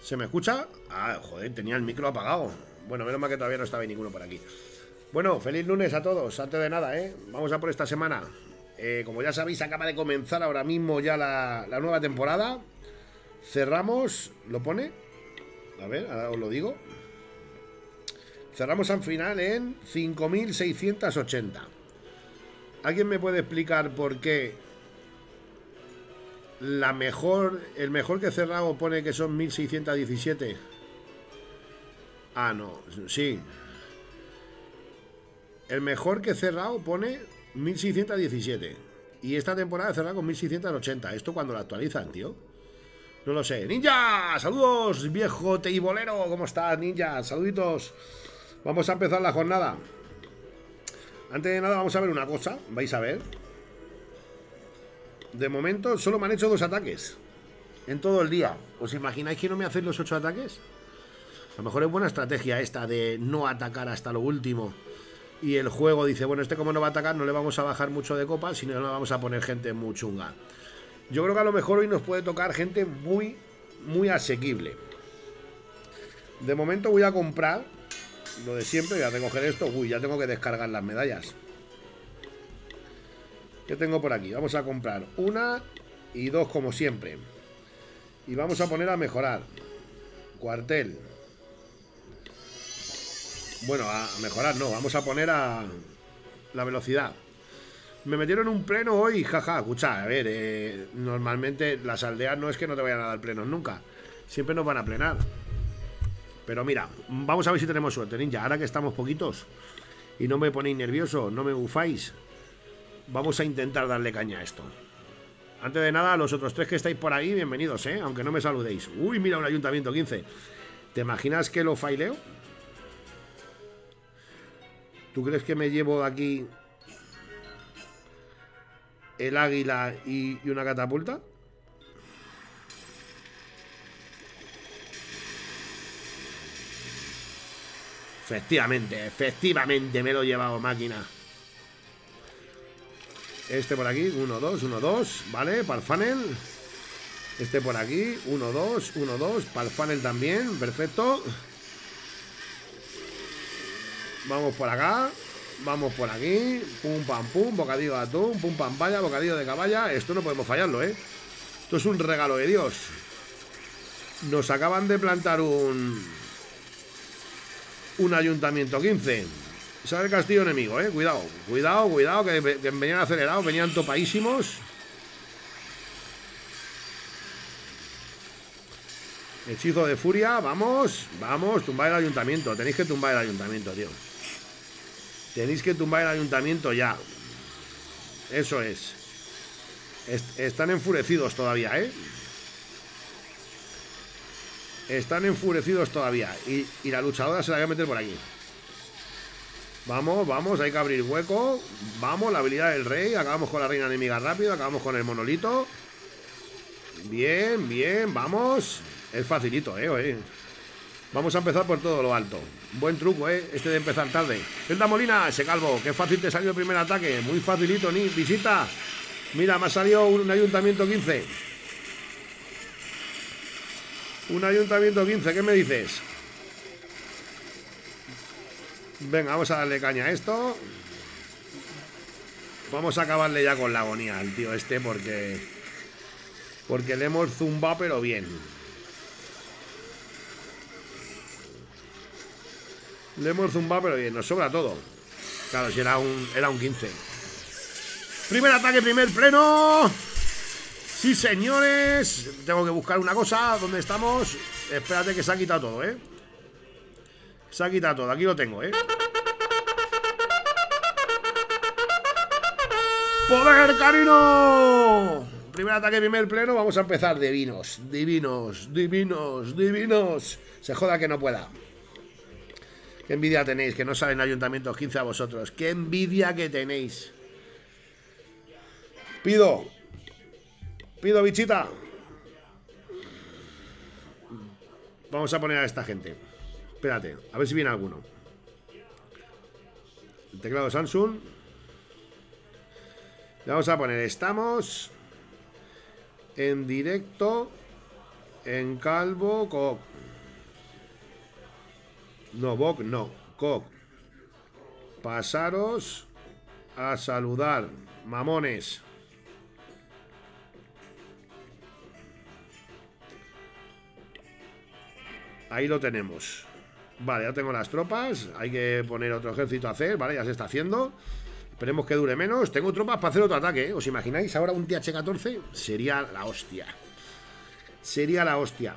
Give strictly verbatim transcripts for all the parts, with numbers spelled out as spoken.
¿Se me escucha? Ah, joder, tenía el micro apagado. Bueno, menos mal que todavía no estaba ninguno por aquí. Bueno, feliz lunes a todos. Antes de nada, ¿eh? Vamos a por esta semana. Eh, como ya sabéis, acaba de comenzar ahora mismo ya la, la nueva temporada. Cerramos... ¿Lo pone? A ver, ahora os lo digo. Cerramos al final en cinco mil seiscientos ochenta. ¿Alguien me puede explicar por qué la mejor, el mejor que he cerrado pone que son mil seiscientos diecisiete? Ah, no, sí. El mejor que he cerrado pone mil seiscientos diecisiete. Y esta temporada he cerrado con mil seiscientos ochenta. ¿Esto cuando lo actualizan, tío? No lo sé. ¡Ninja! ¡Saludos, viejo teibolero! ¿Cómo estás, Ninja? Saluditos. Vamos a empezar la jornada. Antes de nada vamos a ver una cosa. Vais a ver. De momento solo me han hecho dos ataques en todo el día. ¿Os imagináis que no me hacen los ocho ataques? A lo mejor es buena estrategia esta de no atacar hasta lo último. Y el juego dice, bueno, este como no va a atacar, no le vamos a bajar mucho de copa, sino le vamos a poner gente muy chunga. Yo creo que a lo mejor hoy nos puede tocar gente muy, muy asequible. De momento voy a comprar lo de siempre, voy a coger esto. Uy, ya tengo que descargar las medallas. ¿Qué tengo por aquí? Vamos a comprar una y dos como siempre. Y vamos a poner a mejorar. Cuartel. Bueno, a mejorar no, vamos a poner a la velocidad. Me metieron un pleno hoy, jaja, escucha, a ver, eh, normalmente las aldeas no es que no te vayan a dar plenos nunca. Siempre nos van a plenar. Pero mira, vamos a ver si tenemos suerte, Ninja. Ahora que estamos poquitos y no me ponéis nervioso, no me bufáis, vamos a intentar darle caña a esto. Antes de nada, los otros tres que estáis por ahí, bienvenidos, ¿eh? Aunque no me saludéis. Uy, mira, un ayuntamiento quince. ¿Te imaginas que lo faileo? ¿Tú crees que me llevo de aquí el águila y, y una catapulta? Efectivamente, efectivamente me lo he llevado, máquina. Este por aquí, uno, dos, uno, dos, vale, para el funnel. Este por aquí, uno, dos, uno, dos, para el funnel también, perfecto. Vamos por acá, vamos por aquí, pum, pam, pum, bocadillo de atún, pum, pam, vaya, bocadillo de caballa. Esto no podemos fallarlo, ¿eh? Esto es un regalo de Dios. Nos acaban de plantar un... Un ayuntamiento quince. Sale el castillo enemigo, eh. Cuidado, cuidado, cuidado, que, que venían acelerados, venían topadísimos. Hechizo de furia, vamos, vamos, tumbar el ayuntamiento. Tenéis que tumbar el ayuntamiento, tío. Tenéis que tumbar el ayuntamiento ya. Eso es. Est- Están enfurecidos todavía, eh. Están enfurecidos todavía. Y, y la luchadora se la voy a meter por aquí. Vamos, vamos, hay que abrir hueco. Vamos, la habilidad del rey. Acabamos con la reina enemiga rápido. Acabamos con el monolito. Bien, bien, vamos. Es facilito, eh, eh. Vamos a empezar por todo lo alto. Buen truco, eh, este de empezar tarde. Elda Molina, ese calvo. Qué fácil te salió el primer ataque. Muy facilito, ni visita. Mira, me ha salido un ayuntamiento quince. Un ayuntamiento quince, ¿qué me dices? Venga, vamos a darle caña a esto. Vamos a acabarle ya con la agonía al tío este porque... Porque le hemos zumbado pero bien. Le hemos zumbado pero bien, nos sobra todo. Claro, si era un, era un quince. Primer ataque, primer pleno. Sí, señores. Tengo que buscar una cosa. ¿Dónde estamos? Espérate que se ha quitado todo, ¿eh? Se ha quitado todo. Aquí lo tengo, ¿eh? ¡Poder canino! Primer ataque, primer pleno. Vamos a empezar. Divinos, divinos, divinos, divinos. Se joda que no pueda. Qué envidia tenéis, que no salen ayuntamientos quince a vosotros. Qué envidia que tenéis. Pido... Pido, bichita. Vamos a poner a esta gente. Espérate, a ver si viene alguno. El teclado Samsung. Le vamos a poner, estamos en directo En Calvo, Coc. No, Boc, no. Coc. Pasaros a saludar, mamones. Ahí lo tenemos. Vale, ya tengo las tropas. Hay que poner otro ejército a hacer. Vale, ya se está haciendo. Esperemos que dure menos. Tengo tropas para hacer otro ataque, ¿eh? ¿Os imagináis ahora un T H catorce? Sería la hostia. Sería la hostia.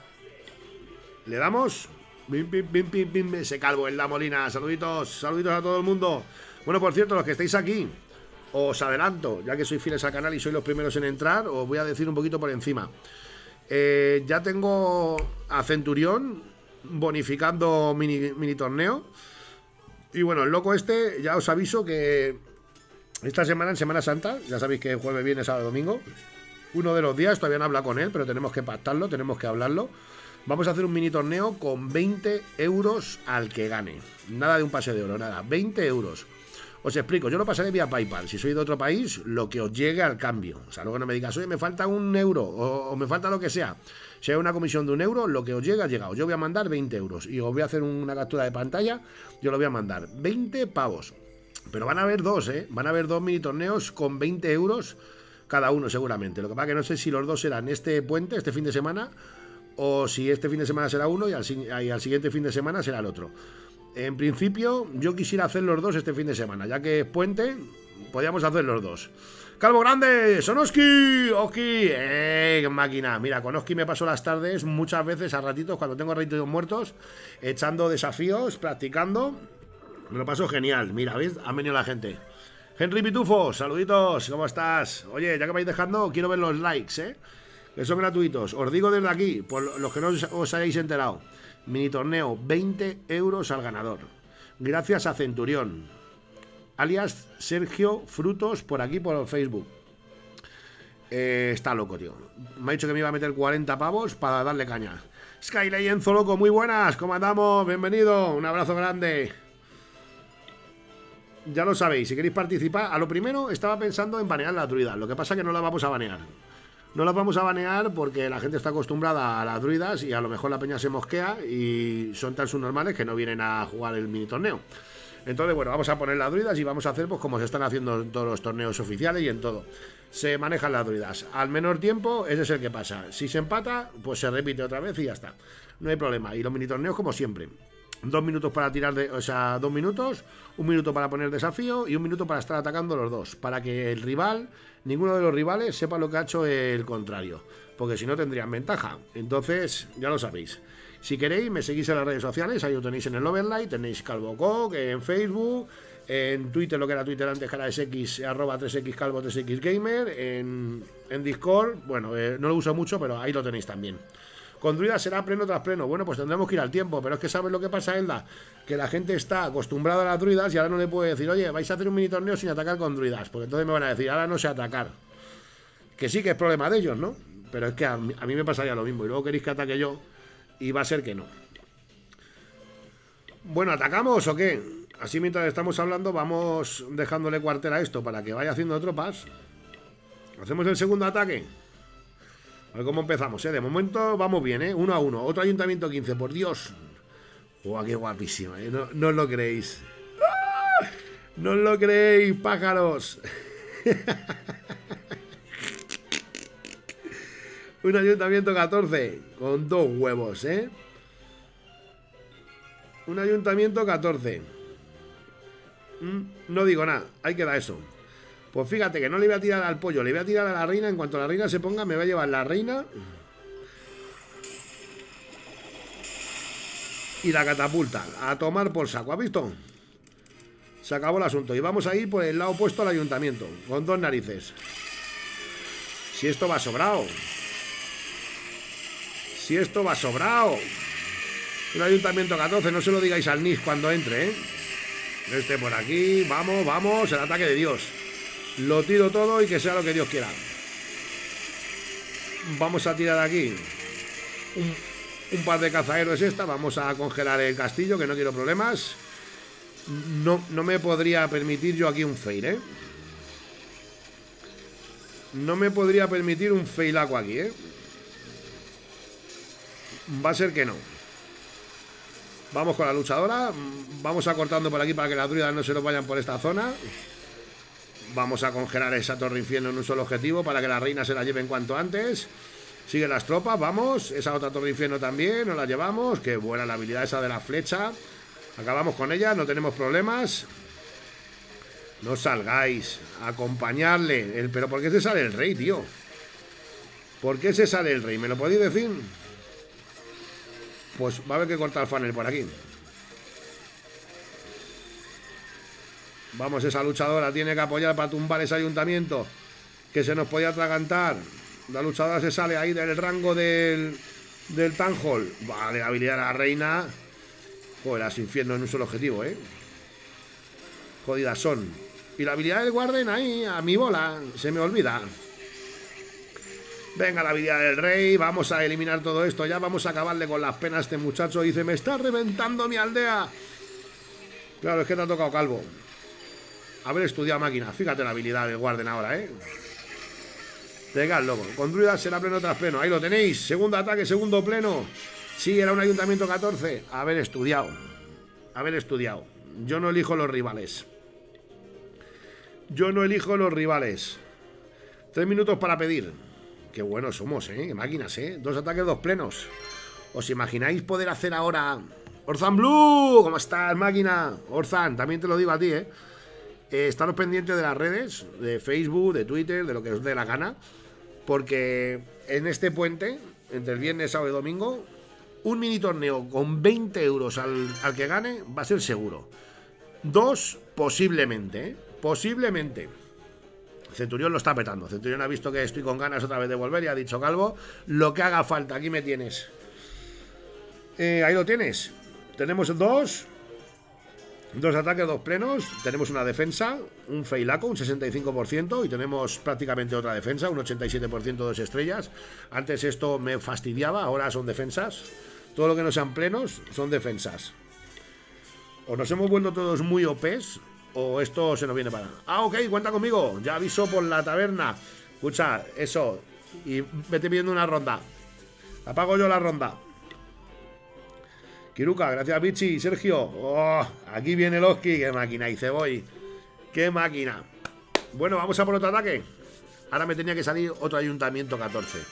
¿Le damos? Bim, bim, bim, bim, bim. Ese calvo en la molina. Saluditos, saluditos a todo el mundo. Bueno, por cierto, los que estáis aquí, os adelanto, ya que sois fieles al canal y sois los primeros en entrar, os voy a decir un poquito por encima. Eh, ya tengo a Centurión bonificando mini, mini torneo. Y bueno, el loco este, ya os aviso que esta semana, en Semana Santa, ya sabéis que jueves, viernes, sábado, domingo, uno de los días, todavía no habla con él, pero tenemos que pactarlo, tenemos que hablarlo. Vamos a hacer un mini torneo con veinte euros al que gane. Nada de un pase de oro, nada, veinte euros. Os explico, yo lo pasaré vía PayPal. Si sois de otro país, lo que os llegue al cambio. O sea, luego no me digas, oye, me falta un euro o, o me falta lo que sea. Si hay una comisión de un euro, lo que os llega ha llegado. Yo voy a mandar veinte euros y os voy a hacer una captura de pantalla. Yo lo voy a mandar veinte pavos. Pero van a haber dos, ¿eh? Van a haber dos mini torneos con veinte euros cada uno seguramente. Lo que pasa es que no sé si los dos serán este puente, este fin de semana, o si este fin de semana será uno y al, y al siguiente fin de semana será el otro. En principio, yo quisiera hacer los dos este fin de semana, ya que es puente, podríamos hacer los dos. Calvo Grande, Sonoski, Oski, ¡eh, máquina! Mira, con Oski me paso las tardes muchas veces a ratitos, cuando tengo ratitos muertos, echando desafíos, practicando. Me lo paso genial. Mira, ¿veis? Han venido la gente. Henry Pitufo, saluditos, ¿cómo estás? Oye, ya que vais dejando, quiero ver los likes, ¿eh? Que son gratuitos. Os digo desde aquí, por los que no os hayáis enterado. Mini torneo, veinte euros al ganador. Gracias a Centurión, alias Sergio Frutos, por aquí por Facebook. Eh, está loco, tío. Me ha dicho que me iba a meter cuarenta pavos para darle caña. Sky Leyenzo, loco, muy buenas. ¿Cómo andamos? Bienvenido. Un abrazo grande. Ya lo sabéis, si queréis participar. A lo primero estaba pensando en banear las druidas. Lo que pasa es que no las vamos a banear. No las vamos a banear porque la gente está acostumbrada a las druidas y a lo mejor la peña se mosquea y son tan subnormales que no vienen a jugar el mini torneo. Entonces, bueno, vamos a poner las druidas y vamos a hacer pues como se están haciendo en todos los torneos oficiales y en todo. Se manejan las druidas. Al menor tiempo, ese es el que pasa. Si se empata, pues se repite otra vez y ya está. No hay problema. Y los mini torneos como siempre. Dos minutos para tirar de... O sea, dos minutos, un minuto para poner desafío y un minuto para estar atacando los dos. Para que el rival, ninguno de los rivales, sepa lo que ha hecho el contrario. Porque si no tendrían ventaja. Entonces, ya lo sabéis. Si queréis, me seguís en las redes sociales. Ahí lo tenéis en el Overlay. Tenéis CalvoCoc en Facebook. En Twitter, lo que era Twitter antes, que era S X, arroba tres X Calvo, tres X Gamer. En, en Discord, bueno, eh, no lo uso mucho, pero ahí lo tenéis también. Con druidas será pleno tras pleno. Bueno, pues tendremos que ir al tiempo. Pero es que ¿sabes lo que pasa, Elda? Que la gente está acostumbrada a las druidas y ahora no le puede decir, oye, vais a hacer un mini torneo sin atacar con druidas. Porque entonces me van a decir, ahora no sé atacar. Que sí que es problema de ellos, ¿no? Pero es que a mí, a mí me pasaría lo mismo. Y luego queréis que ataque yo y va a ser que no. Bueno, ¿atacamos o qué? Así mientras estamos hablando vamos dejándole cuartel a esto para que vaya haciendo tropas. Hacemos el segundo ataque. A ver cómo empezamos, ¿eh? De momento vamos bien, ¿eh? Uno a uno. Otro ayuntamiento quince, por Dios. ¡Guau, qué guapísima! ¿eh? No, no os lo creéis. ¡Ah! No os lo creéis, pájaros. Un ayuntamiento catorce. Con dos huevos, ¿eh? Un ayuntamiento catorce. Mm, no digo nada. Ahí queda eso. Pues fíjate que no le voy a tirar al pollo, le voy a tirar a la reina. En cuanto la reina se ponga, me va a llevar la reina y la catapulta. A tomar por saco, ¿has visto? Se acabó el asunto. Y vamos a ir por el lado opuesto al ayuntamiento, con dos narices. Si esto va sobrado. Si esto va sobrado. Un ayuntamiento catorce, no se lo digáis al N I S cuando entre, ¿eh? Este por aquí, vamos, vamos, el ataque de Dios. Lo tiro todo y que sea lo que Dios quiera. Vamos a tirar aquí un, un par de cazahéroes esta. Vamos a congelar el castillo, que no quiero problemas. No, no me podría permitir yo aquí un fail, ¿eh? No me podría permitir un failaco aquí, ¿eh? Va a ser que no. Vamos con la luchadora. Vamos acortando por aquí para que las druidas no se nos vayan por esta zona. Vamos a congelar esa torre infierno en un solo objetivo para que la reina se la lleven cuanto antes. Siguen las tropas, vamos. Esa otra torre infierno también, nos la llevamos. Qué buena la habilidad esa de la flecha. Acabamos con ella, no tenemos problemas. No salgáis. Acompañarle. El, pero ¿por qué se sale el rey, tío? ¿Por qué se sale el rey? ¿Me lo podéis decir? Pues va a haber que cortar funnel por aquí. Vamos, esa luchadora tiene que apoyar para tumbar ese ayuntamiento que se nos podía atragantar. La luchadora se sale ahí del rango del, del Town Hall. Vale, la habilidad de la reina. Joder, las infiernos en un solo objetivo, ¿eh? Jodidas son. Y la habilidad del Warden ahí, a mi bola, se me olvida. Venga, la habilidad del rey. Vamos a eliminar todo esto. Ya vamos a acabarle con las penas a este muchacho. Dice, me está reventando mi aldea. Claro, es que te ha tocado calvo. Haber estudiado máquina. Fíjate la habilidad del Warden ahora, ¿eh? Venga, el loco. Con druidas será pleno tras pleno. Ahí lo tenéis. Segundo ataque, segundo pleno. Sí, era un ayuntamiento catorce. Haber estudiado. Haber estudiado. Yo no elijo los rivales. Yo no elijo los rivales. Tres minutos para pedir. Qué buenos somos, ¿eh? Qué máquinas, ¿eh? Dos ataques, dos plenos. ¿Os imagináis poder hacer ahora... Orzan Blue? ¿Cómo estás, máquina? Orzan, también te lo digo a ti, ¿eh? Eh, estaros pendientes de las redes, de Facebook, de Twitter, de lo que os dé la gana, porque en este puente, entre el viernes, sábado y domingo, un mini torneo con veinte euros al, al que gane va a ser seguro. Dos, posiblemente, ¿eh? Posiblemente. Centurión lo está petando. Centurión ha visto que estoy con ganas otra vez de volver y ha dicho, Calvo, lo que haga falta, aquí me tienes. Eh, ahí lo tienes. Tenemos dos... Dos ataques, dos plenos, tenemos una defensa, un feilaco, un sesenta y cinco por ciento y tenemos prácticamente otra defensa, un ochenta y siete por ciento, dos estrellas. Antes esto me fastidiaba, ahora son defensas. Todo lo que no sean plenos son defensas. O nos hemos vuelto todos muy O Pes o esto se nos viene para... Ah, ok, cuenta conmigo, ya aviso por la taberna. Escucha, eso, y vete pidiendo una ronda. Apago yo la ronda. Kiruka, gracias Bichi, Sergio. Oh, aquí viene el Oski, qué máquina, y Ceboy. Qué máquina. Bueno, vamos a por otro ataque. Ahora me tenía que salir otro ayuntamiento catorce.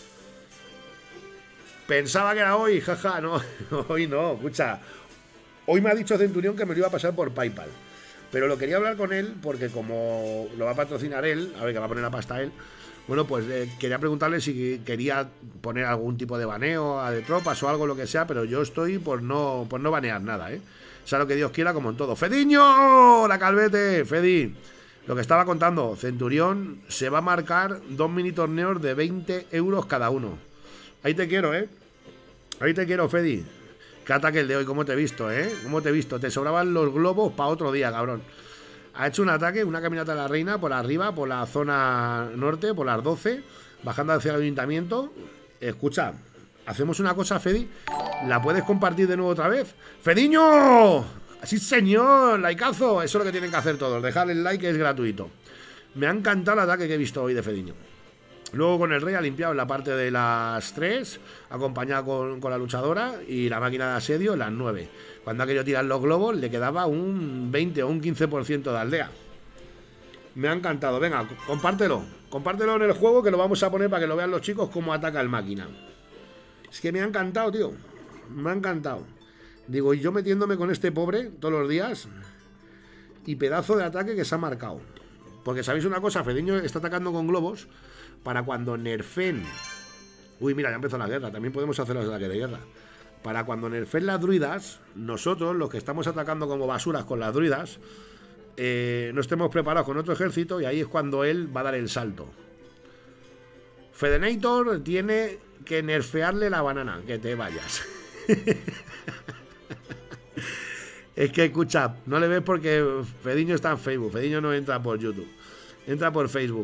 Pensaba que era hoy, jaja, no, hoy no, escucha. Hoy me ha dicho Centurión que me lo iba a pasar por PayPal. Pero lo quería hablar con él porque como lo va a patrocinar él, a ver que va a poner la pasta él. Bueno, pues eh, quería preguntarle si quería poner algún tipo de baneo a de tropas o algo, lo que sea, pero yo estoy por no, por no banear nada, ¿eh? Sea lo que Dios quiera, como en todo. ¡Fediño! ¡La Calvete! Fedi, lo que estaba contando, Centurión se va a marcar dos mini torneos de veinte euros cada uno. Ahí te quiero, ¿eh? Ahí te quiero, Fedi. Qué ataque el de hoy, cómo te he visto, ¿eh? Cómo te he visto. Te sobraban los globos para otro día, cabrón. Ha hecho un ataque, una caminata de la reina por arriba, por la zona norte, por las doce, bajando hacia el ayuntamiento. Escucha, hacemos una cosa, Fedi. ¿La puedes compartir de nuevo otra vez? ¡Fediño! ¡Sí, señor! ¡Likeazo! Eso es lo que tienen que hacer todos. Dejarle el like, es gratuito. Me ha encantado el ataque que he visto hoy de Fediño. Luego con el rey ha limpiado en la parte de las tres, acompañado con, con la luchadora y la máquina de asedio en las nueve. Cuando ha querido tirar los globos le quedaba un veinte o un quince por ciento de aldea. Me ha encantado. Venga, compártelo. Compártelo en el juego que lo vamos a poner para que lo vean los chicos cómo ataca el máquina. Es que me ha encantado, tío. Me ha encantado. Digo, y yo metiéndome con este pobre todos los días y pedazo de ataque que se ha marcado. Porque sabéis una cosa, Fediño está atacando con globos para cuando nerfen... Uy, mira, ya empezó la guerra. También podemos hacer los ataques de guerra. Para cuando nerfen las druidas, nosotros, los que estamos atacando como basuras con las druidas, eh, no estemos preparados con otro ejército y ahí es cuando él va a dar el salto. Fedenator tiene que nerfearle la banana. Que te vayas. Es que, escucha, no le ves porque Fediño está en Facebook. Fediño no entra por YouTube. Entra por Facebook.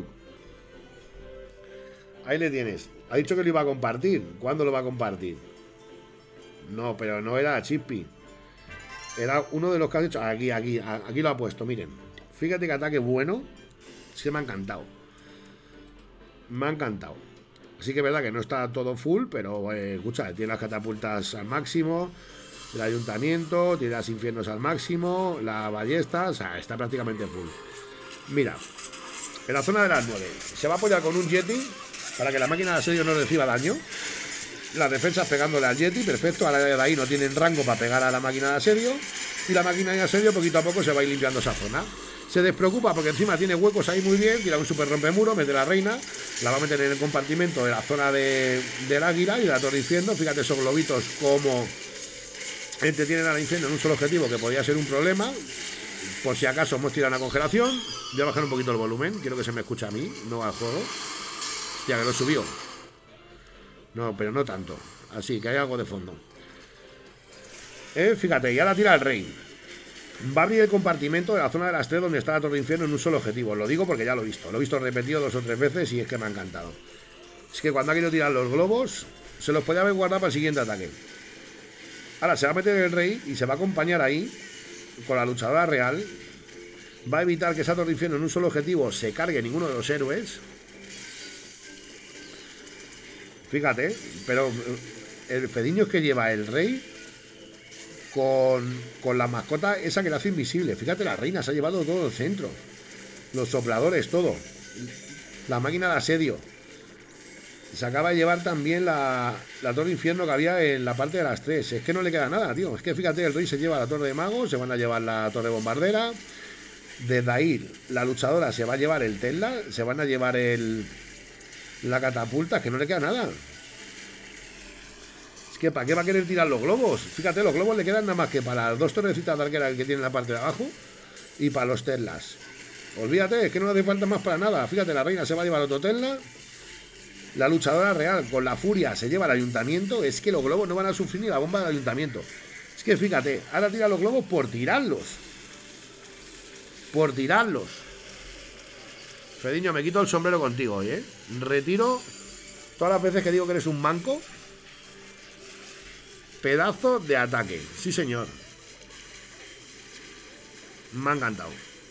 Ahí le tienes. Ha dicho que lo iba a compartir. ¿Cuándo lo va a compartir? No, pero no era Chippy. Era uno de los que has hecho. Aquí, aquí, aquí lo ha puesto, miren. Fíjate que ataque bueno. Sí, me ha encantado. Me ha encantado. Así que es verdad que no está todo full, pero eh, escucha, tiene las catapultas al máximo, el ayuntamiento, tiene las infiernos al máximo, la ballesta, o sea, está prácticamente full. Mira, en la zona de las nueve se va a apoyar con un Yeti para que la máquina de asedio no reciba daño. Las defensas pegándole al Yeti, perfecto. Ahora de ahí no tienen rango para pegar a la máquina de asedio. Y la máquina de asedio poquito a poco se va a ir limpiando esa zona. Se despreocupa porque encima tiene huecos ahí muy bien. Tira un super rompemuro, mete la reina. La va a meter en el compartimento de la zona de, del águila y de la torre infierno. Fíjate esos globitos como entretienen al infierno en un solo objetivo, que podría ser un problema. Por si acaso hemos tirado una congelación. Voy a bajar un poquito el volumen. Quiero que se me escuche a mí, no al juego. Hostia, que lo subió. No, pero no tanto. Así, que hay algo de fondo. Eh, fíjate, ya la tira el rey. Va a abrir el compartimento de la zona de las tres donde está la torre de infierno en un solo objetivo. Lo digo porque ya lo he visto. Lo he visto repetido dos o tres veces y es que me ha encantado. Es que cuando ha querido tirar los globos, se los podía haber guardado para el siguiente ataque. Ahora se va a meter el rey y se va a acompañar ahí con la luchadora real. Va a evitar que esa torre de infierno en un solo objetivo se cargue ninguno de los héroes. Fíjate, pero el fediño que lleva el rey con, con la mascota esa que le hace invisible. Fíjate, la reina se ha llevado todo el centro. Los sopladores, todo. La máquina de asedio. Se acaba de llevar también la, la torre de infierno que había en la parte de las tres. Es que no le queda nada, tío. Es que fíjate, el rey se lleva la torre de magos, se van a llevar la torre bombardera. Desde ahí, la luchadora se va a llevar el Tesla, se van a llevar el... la catapulta, es que no le queda nada. Es que ¿para qué va a querer tirar los globos? Fíjate, los globos le quedan nada más que para las dos torrecitas de arquera que tiene en la parte de abajo y para los Teslas. Olvídate, es que no le hace falta más para nada. Fíjate, la reina se va a llevar otro Tesla. La luchadora real con la furia se lleva al ayuntamiento. Es que los globos no van a sufrir ni la bomba del ayuntamiento. Es que fíjate, ahora tira los globos por tirarlos. Por tirarlos. Fediño, me quito el sombrero contigo hoy, ¿eh? Retiro todas las veces que digo que eres un manco. Pedazo de ataque. Sí, señor. Me ha encantado.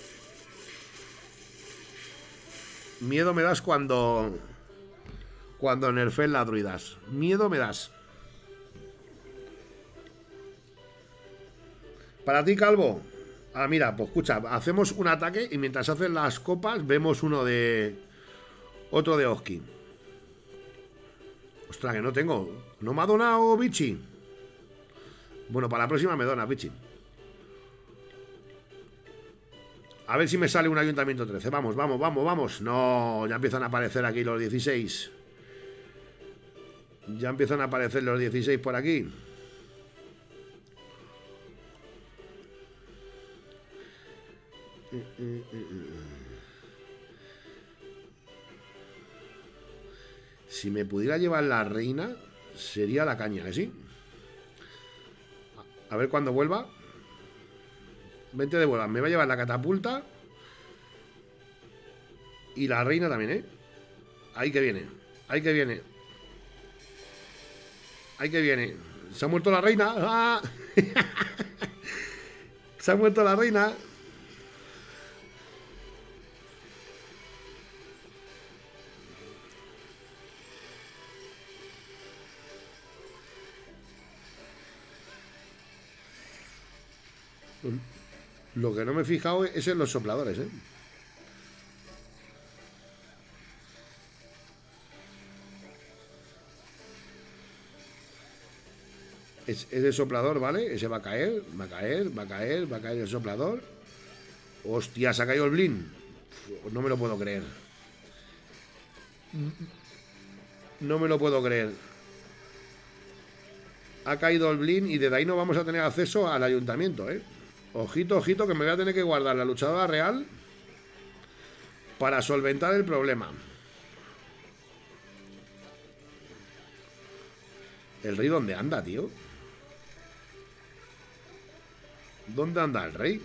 Miedo me das cuando... Cuando nerfeen las druidas. Miedo me das. Para ti, Calvo. Ah, mira, pues escucha, hacemos un ataque y mientras hacen las copas vemos uno de... Otro de Oski. Ostras, que no tengo. ¿No me ha donado Bichi? Bueno, para la próxima me dona Bichi. A ver si me sale un ayuntamiento trece. Vamos, vamos, vamos, vamos. No, ya empiezan a aparecer aquí los dieciséis. Ya empiezan a aparecer los dieciséis por aquí. Si me pudiera llevar la reina, sería la caña, ¿eh? ¿Sí? A ver cuando vuelva. Vente de vuelta. Me va a llevar la catapulta. Y la reina también, ¿eh? Ahí que viene. Ahí que viene. Ahí que viene. Se ha muerto la reina. ¡Ah! Se ha muerto la reina. Lo que no me he fijado es en los sopladores, ¿eh? Es, es el soplador, ¿vale? Ese va a caer, va a caer, va a caer, va a caer el soplador. Hostia, se ha caído el blin. No me lo puedo creer. No me lo puedo creer. Ha caído el blin y desde ahí no vamos a tener acceso al ayuntamiento, ¿eh? Ojito, ojito, que me voy a tener que guardar la luchadora real para solventar el problema. ¿El rey dónde anda, tío? ¿Dónde anda el rey?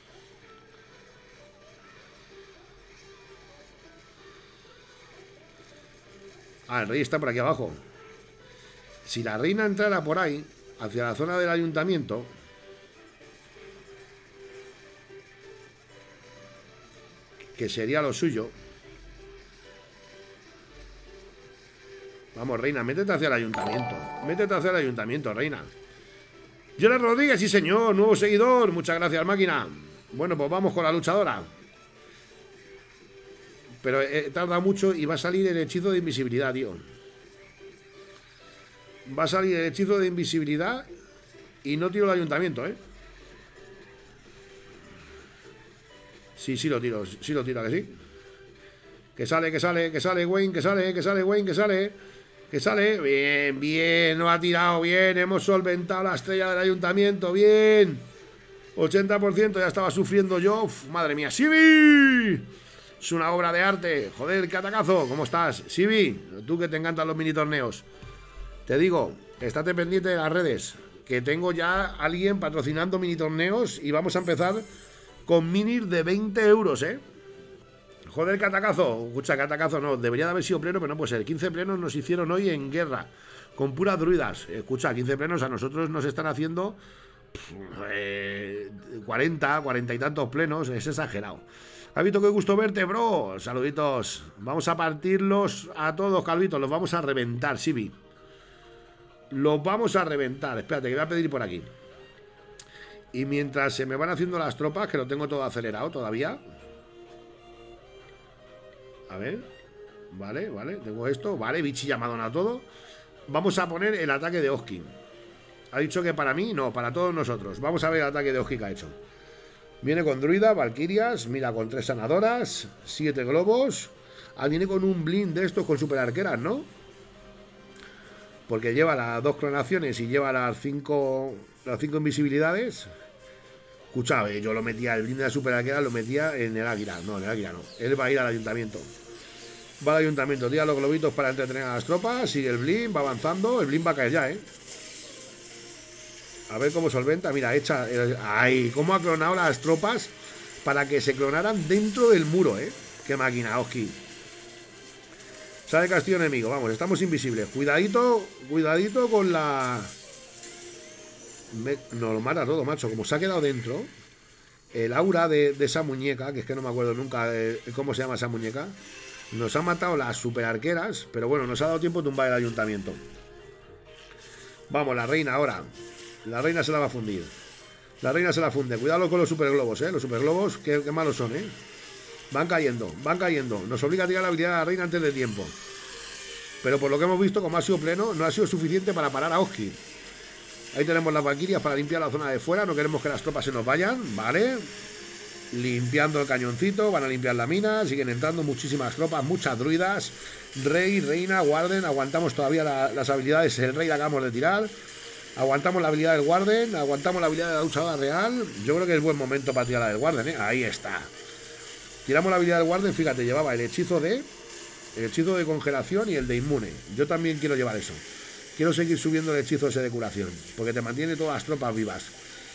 Ah, el rey está por aquí abajo. Si la reina entrara por ahí, hacia la zona del ayuntamiento... que sería lo suyo. Vamos, reina, métete hacia el ayuntamiento. Métete hacia el ayuntamiento, reina. Gerard Rodríguez, sí señor, nuevo seguidor. Muchas gracias, máquina. Bueno, pues vamos con la luchadora. Pero he tardado mucho y va a salir el hechizo de invisibilidad, tío. Va a salir el hechizo de invisibilidad y no tiro el ayuntamiento, ¿eh? Sí, sí lo tiro, sí lo tiro, ¿a que sí? Que sale, que sale, que sale, Wayne, que sale, que sale, Wayne, que sale. Que sale, bien, bien, no ha tirado, bien. Hemos solventado la estrella del ayuntamiento, bien. ochenta por ciento, ya estaba sufriendo yo. Uf, madre mía, Sibi. Es una obra de arte. Joder, qué atacazo. ¿Cómo estás, Sibi? Tú que te encantan los mini torneos. Te digo, estate pendiente de las redes, que tengo ya a alguien patrocinando mini torneos y vamos a empezar con minis de veinte euros, ¿eh? Joder, qué atacazo. Escucha, qué atacazo no. Debería de haber sido pleno, pero no puede ser. quince plenos nos hicieron hoy en guerra, con puras druidas. Escucha, quince plenos a nosotros nos están haciendo eh, cuarenta, cuarenta y tantos plenos. Es exagerado. Calvito, qué gusto verte, bro. Saluditos. Vamos a partirlos a todos, Calvito. Los vamos a reventar, Sibi. Los vamos a reventar. Espérate, que voy a pedir por aquí. Y mientras se me van haciendo las tropas, que lo tengo todo acelerado todavía. A ver. Vale, vale. Tengo esto. Vale, bichi llamado a todo. Vamos a poner el ataque de Oski. Ha dicho que para mí, no, para todos nosotros. Vamos a ver el ataque de Oski que ha hecho. Viene con druida, valquirias. Mira, con tres sanadoras. Siete globos. Ah, viene con un blind de estos con super arqueras, ¿no? Porque lleva las dos clonaciones y lleva las cinco, las cinco invisibilidades. Escucha, yo lo metía, el blind de la super arquera lo metía en el águila. No, en el águila no. Él va a ir al ayuntamiento. Va al ayuntamiento, tira los globitos para entretener a las tropas. Sigue el blind, va avanzando. El blind va a caer ya, ¿eh? A ver cómo solventa. Mira, echa. El, ¡ay! Cómo ha clonado las tropas para que se clonaran dentro del muro, ¿eh? Qué máquina, Oski. Sale castillo enemigo, vamos, estamos invisibles. Cuidadito, cuidadito con la... Me... Nos lo mata todo, macho. Como se ha quedado dentro, el aura de, de esa muñeca, que es que no me acuerdo nunca de cómo se llama esa muñeca, nos ha matado las super arqueras, pero bueno, nos ha dado tiempo de tumbar el ayuntamiento. Vamos, la reina ahora. La reina se la va a fundir. La reina se la funde. Cuidado con los super globos, eh. Los super globos, qué, qué malos son, eh. Van cayendo, van cayendo. Nos obliga a tirar la habilidad de la reina antes de tiempo. Pero por lo que hemos visto, como ha sido pleno, no ha sido suficiente para parar a Oski. Ahí tenemos las valquirias para limpiar la zona de fuera. No queremos que las tropas se nos vayan, ¿vale? Limpiando el cañoncito, van a limpiar la mina. Siguen entrando muchísimas tropas, muchas druidas. Rey, reina, guarden. Aguantamos todavía la, las habilidades. El rey la acabamos de tirar. Aguantamos la habilidad del guarden. Aguantamos la habilidad de la luchadora real. Yo creo que es buen momento para tirar la del guarden, ¿eh? Ahí está. Tiramos la habilidad del guarden. Fíjate, llevaba el hechizo de... El hechizo de congelación y el de inmune. Yo también quiero llevar eso. Quiero seguir subiendo el hechizo ese de curación, porque te mantiene todas las tropas vivas.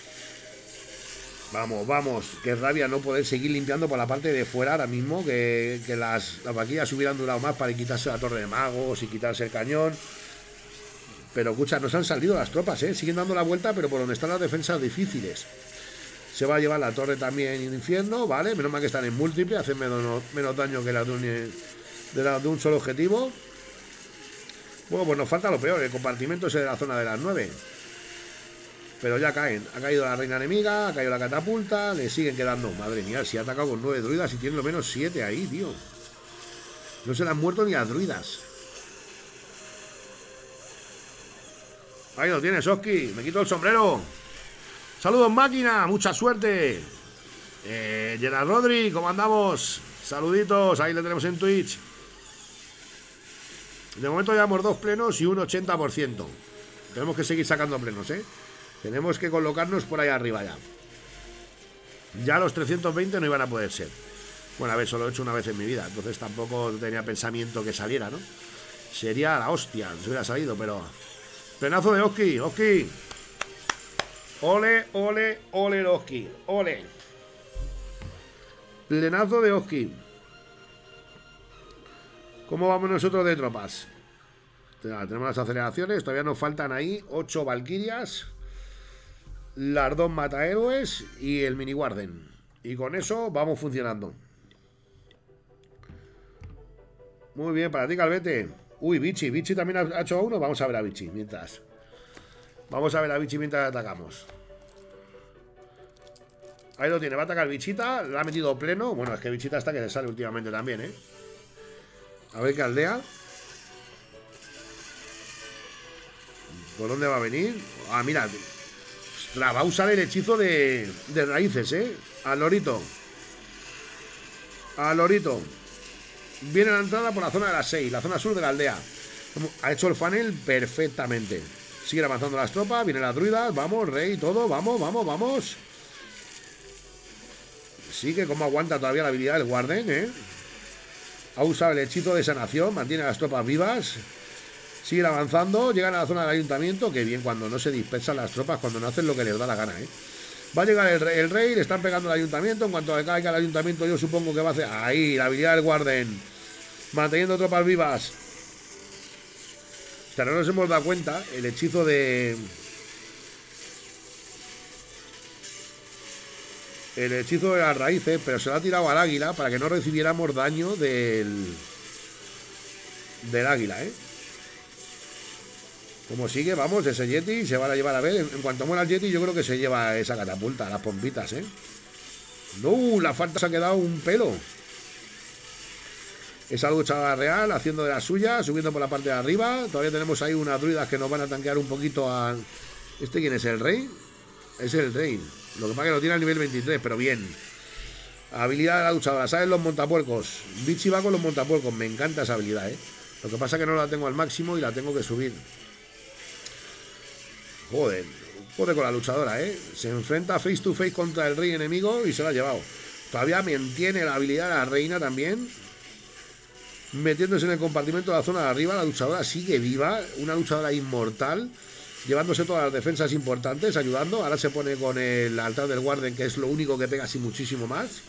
Vamos, vamos. Qué rabia no poder seguir limpiando por la parte de fuera ahora mismo. Que, que las, las vaquillas hubieran durado más para quitarse la torre de magos y quitarse el cañón. Pero escucha, nos han salido las tropas, ¿eh? Siguen dando la vuelta, pero por donde están las defensas difíciles. Se va a llevar la torre también en el infierno, ¿vale? Menos mal que están en múltiple, hacen menos, menos daño que las de un, de, la, de un solo objetivo. Bueno, pues nos falta lo peor, el compartimento ese de la zona de las nueve. Pero ya caen. Ha caído la reina enemiga, ha caído la catapulta, le siguen quedando. Madre mía, si ha atacado con nueve druidas y tiene lo menos siete ahí, tío. No se le han muerto ni las druidas. Ahí lo tienes, Oski. Me quito el sombrero. Saludos, máquina. Mucha suerte. Eh, Gerard Rodri, ¿cómo andamos? Saluditos. Ahí le tenemos en Twitch. De momento llevamos dos plenos y un ochenta por ciento. Tenemos que seguir sacando plenos, ¿eh? Tenemos que colocarnos por ahí arriba ya. Ya los trescientos veinte no iban a poder ser. Bueno, a ver, solo lo he hecho una vez en mi vida. Entonces tampoco tenía pensamiento que saliera, ¿no? Sería la hostia, si hubiera salido, pero... Plenazo de Oski, Oski. Ole, ole, ole, Oski. Ole. Plenazo de Oski. ¿Cómo vamos nosotros de tropas? Tenemos las aceleraciones. Todavía nos faltan ahí ocho valquirias, las dos matahéroes y el mini guarden. Y con eso vamos funcionando. Muy bien, para ti, Calvete. Uy, Vichy, Vichy también ha hecho uno. Vamos a ver a Vichy mientras. Vamos a ver a Vichy mientras atacamos. Ahí lo tiene, va a atacar Bichita. La ha metido pleno. Bueno, es que Bichita está que se sale últimamente también, ¿eh? A ver qué aldea. ¿Por dónde va a venir? Ah, mira. Ostras, va a usar el hechizo de, de raíces, ¿eh? Al lorito. Al lorito. Viene la entrada por la zona de las seis, la zona sur de la aldea. Ha hecho el funnel perfectamente. Siguen avanzando las tropas, vienen las druidas. Vamos, rey, todo, vamos, vamos, vamos. Sí, que como aguanta todavía la habilidad del Warden, ¿eh? Ha usado el hechizo de sanación, mantiene a las tropas vivas. Siguen avanzando, llegan a la zona del ayuntamiento. Que bien cuando no se dispersan las tropas, cuando no hacen lo que les da la gana, ¿eh? Va a llegar el rey, el rey, le están pegando al ayuntamiento. En cuanto caiga el ayuntamiento, yo supongo que va a hacer... Ahí, la habilidad del Warden. Manteniendo tropas vivas. O sea, no nos hemos dado cuenta. El hechizo de... El hechizo de las raíces, pero se lo ha tirado al águila para que no recibiéramos daño del... Del águila, ¿eh? Como sigue, vamos, ese Yeti se van a llevar a ver. En cuanto muera el Yeti, yo creo que se lleva esa catapulta, las pompitas, ¿eh? No, la falta se ha quedado un pelo. Esa luchadora real haciendo de la suya, subiendo por la parte de arriba. Todavía tenemos ahí unas druidas que nos van a tanquear un poquito a... ¿Este quién es? ¿El rey? Es el rey. Lo que pasa es que lo tiene al nivel veintitrés, pero bien. Habilidad de la luchadora, ¿saben? Los montapuercos. Vichy va con los montapuercos, me encanta esa habilidad, ¿eh? Lo que pasa es que no la tengo al máximo y la tengo que subir. Joder, joder con la luchadora, ¿eh? Se enfrenta face to face contra el rey enemigo y se la ha llevado. Todavía mantiene la habilidad de la reina también. Metiéndose en el compartimento de la zona de arriba. La luchadora sigue viva. Una luchadora inmortal. Llevándose todas las defensas importantes, ayudando. Ahora se pone con el altar del Warden, que es lo único que pega así muchísimo más.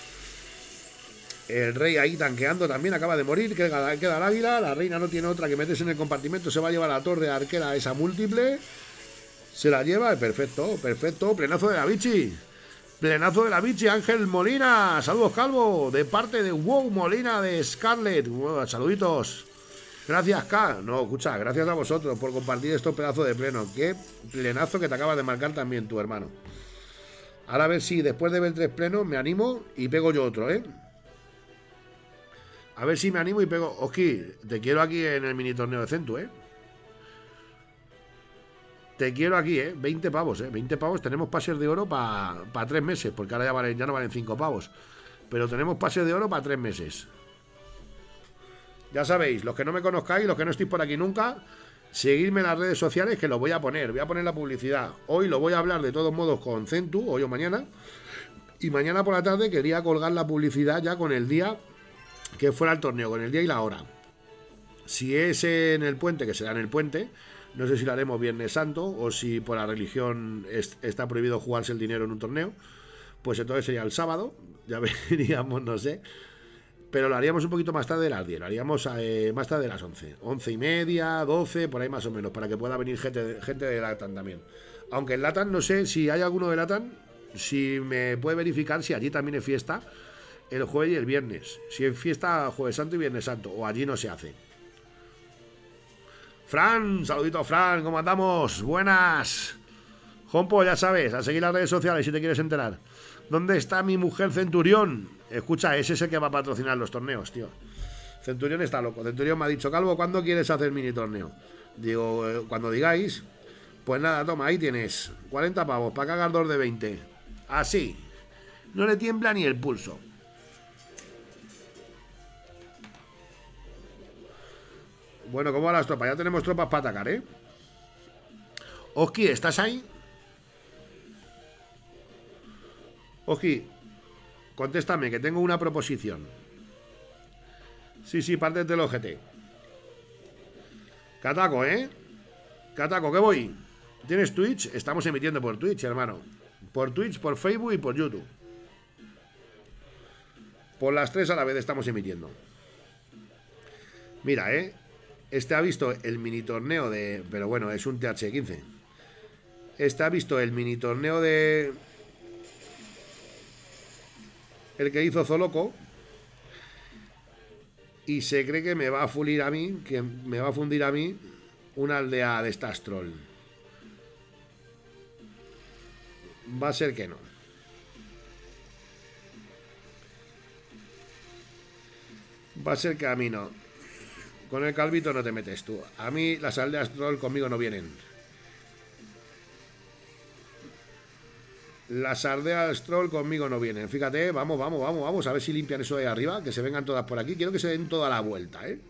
El rey ahí tanqueando también, acaba de morir. Queda, queda el águila. La reina no tiene otra que meterse en el compartimento. Se va a llevar la torre arquera esa múltiple. Se la lleva, perfecto, perfecto. Plenazo de la Vichy. Plenazo de la Vichy, Ángel Molina. Saludos, Calvo. De parte de Wow Molina de Scarlett. Wow, saluditos. Gracias, K. No, escucha, gracias a vosotros por compartir estos pedazos de pleno. Qué plenazo que te acabas de marcar también tu hermano. Ahora a ver si después de ver tres plenos me animo y pego yo otro, ¿eh? A ver si me animo y pego... Oski, te quiero aquí en el mini torneo de Centu, ¿eh? Te quiero aquí, ¿eh? veinte pavos, ¿eh? veinte pavos. Tenemos pases de oro para pa tres meses. Porque ahora ya, valen, ya no valen cinco pavos. Pero tenemos pases de oro para tres meses. Ya sabéis, los que no me conozcáis, los que no estéis por aquí nunca, seguidme en las redes sociales que lo voy a poner. Voy a poner la publicidad. Hoy lo voy a hablar de todos modos con Centu, hoy o mañana. Y mañana por la tarde quería colgar la publicidad ya con el día que fuera el torneo, con el día y la hora. Si es en el puente, que será en el puente... No sé si lo haremos Viernes Santo o si por la religión es, está prohibido jugarse el dinero en un torneo. Pues entonces sería el sábado, ya veríamos, no sé. Pero lo haríamos un poquito más tarde de las diez, lo haríamos eh, más tarde de las once. once y media, doce, por ahí más o menos, para que pueda venir gente, gente de Latam también. Aunque en Latam, no sé si hay alguno de Latam, si me puede verificar si allí también es fiesta el jueves y el viernes. Si es fiesta Jueves Santo y Viernes Santo, o allí no se hace. Fran, saludito Fran, ¿cómo andamos? Buenas. Jompo, ya sabes, a seguir las redes sociales si te quieres enterar. ¿Dónde está mi mujer Centurión? Escucha, ese es el que va a patrocinar los torneos, tío. Centurión está loco. Centurión me ha dicho, Calvo, ¿cuándo quieres hacer mini torneo? Digo, eh, cuando digáis. Pues nada, toma, ahí tienes cuarenta pavos para cagar dos de veinte. Así. No le tiembla ni el pulso. Bueno, ¿cómo van las tropas? Ya tenemos tropas para atacar, ¿eh? Oski, ¿estás ahí? Oski, contéstame, que tengo una proposición. Sí, sí, parte del O G T. Cataco, ¿eh? Cataco, ¿qué voy? ¿Tienes Twitch? Estamos emitiendo por Twitch, hermano. Por Twitch, por Facebook y por YouTube. Por las tres a la vez estamos emitiendo. Mira, ¿eh? Este ha visto el mini torneo de... Pero bueno, es un T H quince. Este ha visto el mini torneo de... El que hizo Zoloco. Y se cree que me va a fundir a mí, que me va a fundir a mí una aldea de estas troll. Va a ser que no. Va a ser que a mí no. Con el calvito no te metes tú. A mí las aldeas troll conmigo no vienen. Las aldeas troll conmigo no vienen. Fíjate, vamos, vamos, vamos, vamos. A ver si limpian eso de arriba. Que se vengan todas por aquí. Quiero que se den toda la vuelta, ¿eh?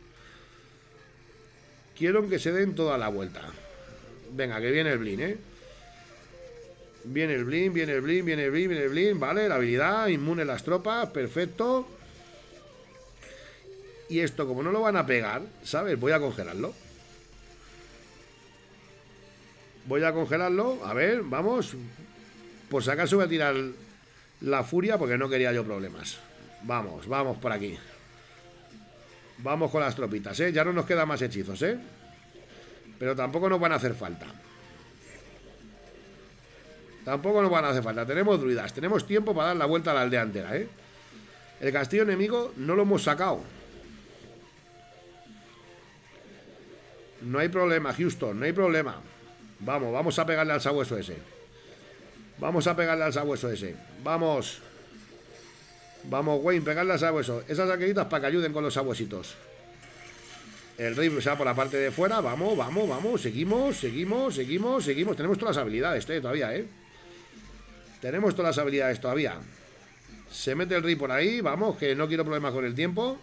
Quiero que se den toda la vuelta. Venga, que viene el blin, ¿eh? Viene el blin, viene el blin, viene el blin, viene el blin. Vale, la habilidad, inmune las tropas. Perfecto. Y esto, como no lo van a pegar, ¿sabes? Voy a congelarlo. Voy a congelarlo. A ver, vamos. Por si acaso voy a tirar la furia porque no quería yo problemas. Vamos, vamos por aquí. Vamos con las tropitas, ¿eh? Ya no nos quedan más hechizos, ¿eh? Pero tampoco nos van a hacer falta. Tampoco nos van a hacer falta. Tenemos druidas, tenemos tiempo para dar la vuelta a la aldea entera, ¿eh? El castillo enemigo no lo hemos sacado. No hay problema, Houston, no hay problema. Vamos, vamos a pegarle al sabueso ese. Vamos a pegarle al sabueso ese. Vamos. Vamos, Wayne, pegarle al sabueso. Esas arqueritas para que ayuden con los sabuesitos. El rey se va por la parte de fuera. Vamos, vamos, vamos. Seguimos, seguimos, seguimos, seguimos. Tenemos todas las habilidades eh, todavía, ¿eh? Tenemos todas las habilidades todavía. Se mete el rey por ahí. Vamos, que no quiero problemas con el tiempo.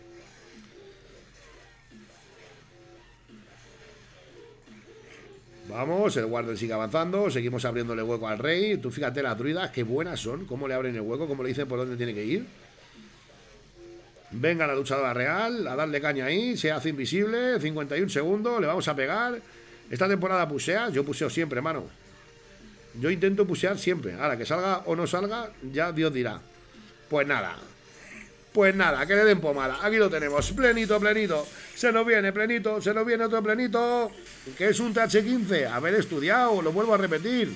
Vamos, el guardia sigue avanzando. Seguimos abriéndole hueco al rey. Tú fíjate las druidas, qué buenas son. Cómo le abren el hueco, cómo le dicen por dónde tiene que ir. Venga la luchadora real, a darle caña ahí. Se hace invisible, cincuenta y un segundos. Le vamos a pegar. Esta temporada pusea, yo puseo siempre, mano. Yo intento pusear siempre. Ahora, que salga o no salga, ya Dios dirá. Pues nada. Pues nada, que le den pomada. Aquí lo tenemos, plenito, plenito. Se nos viene plenito, se nos viene otro plenito. Que es un T H quince. Haber estudiado, lo vuelvo a repetir.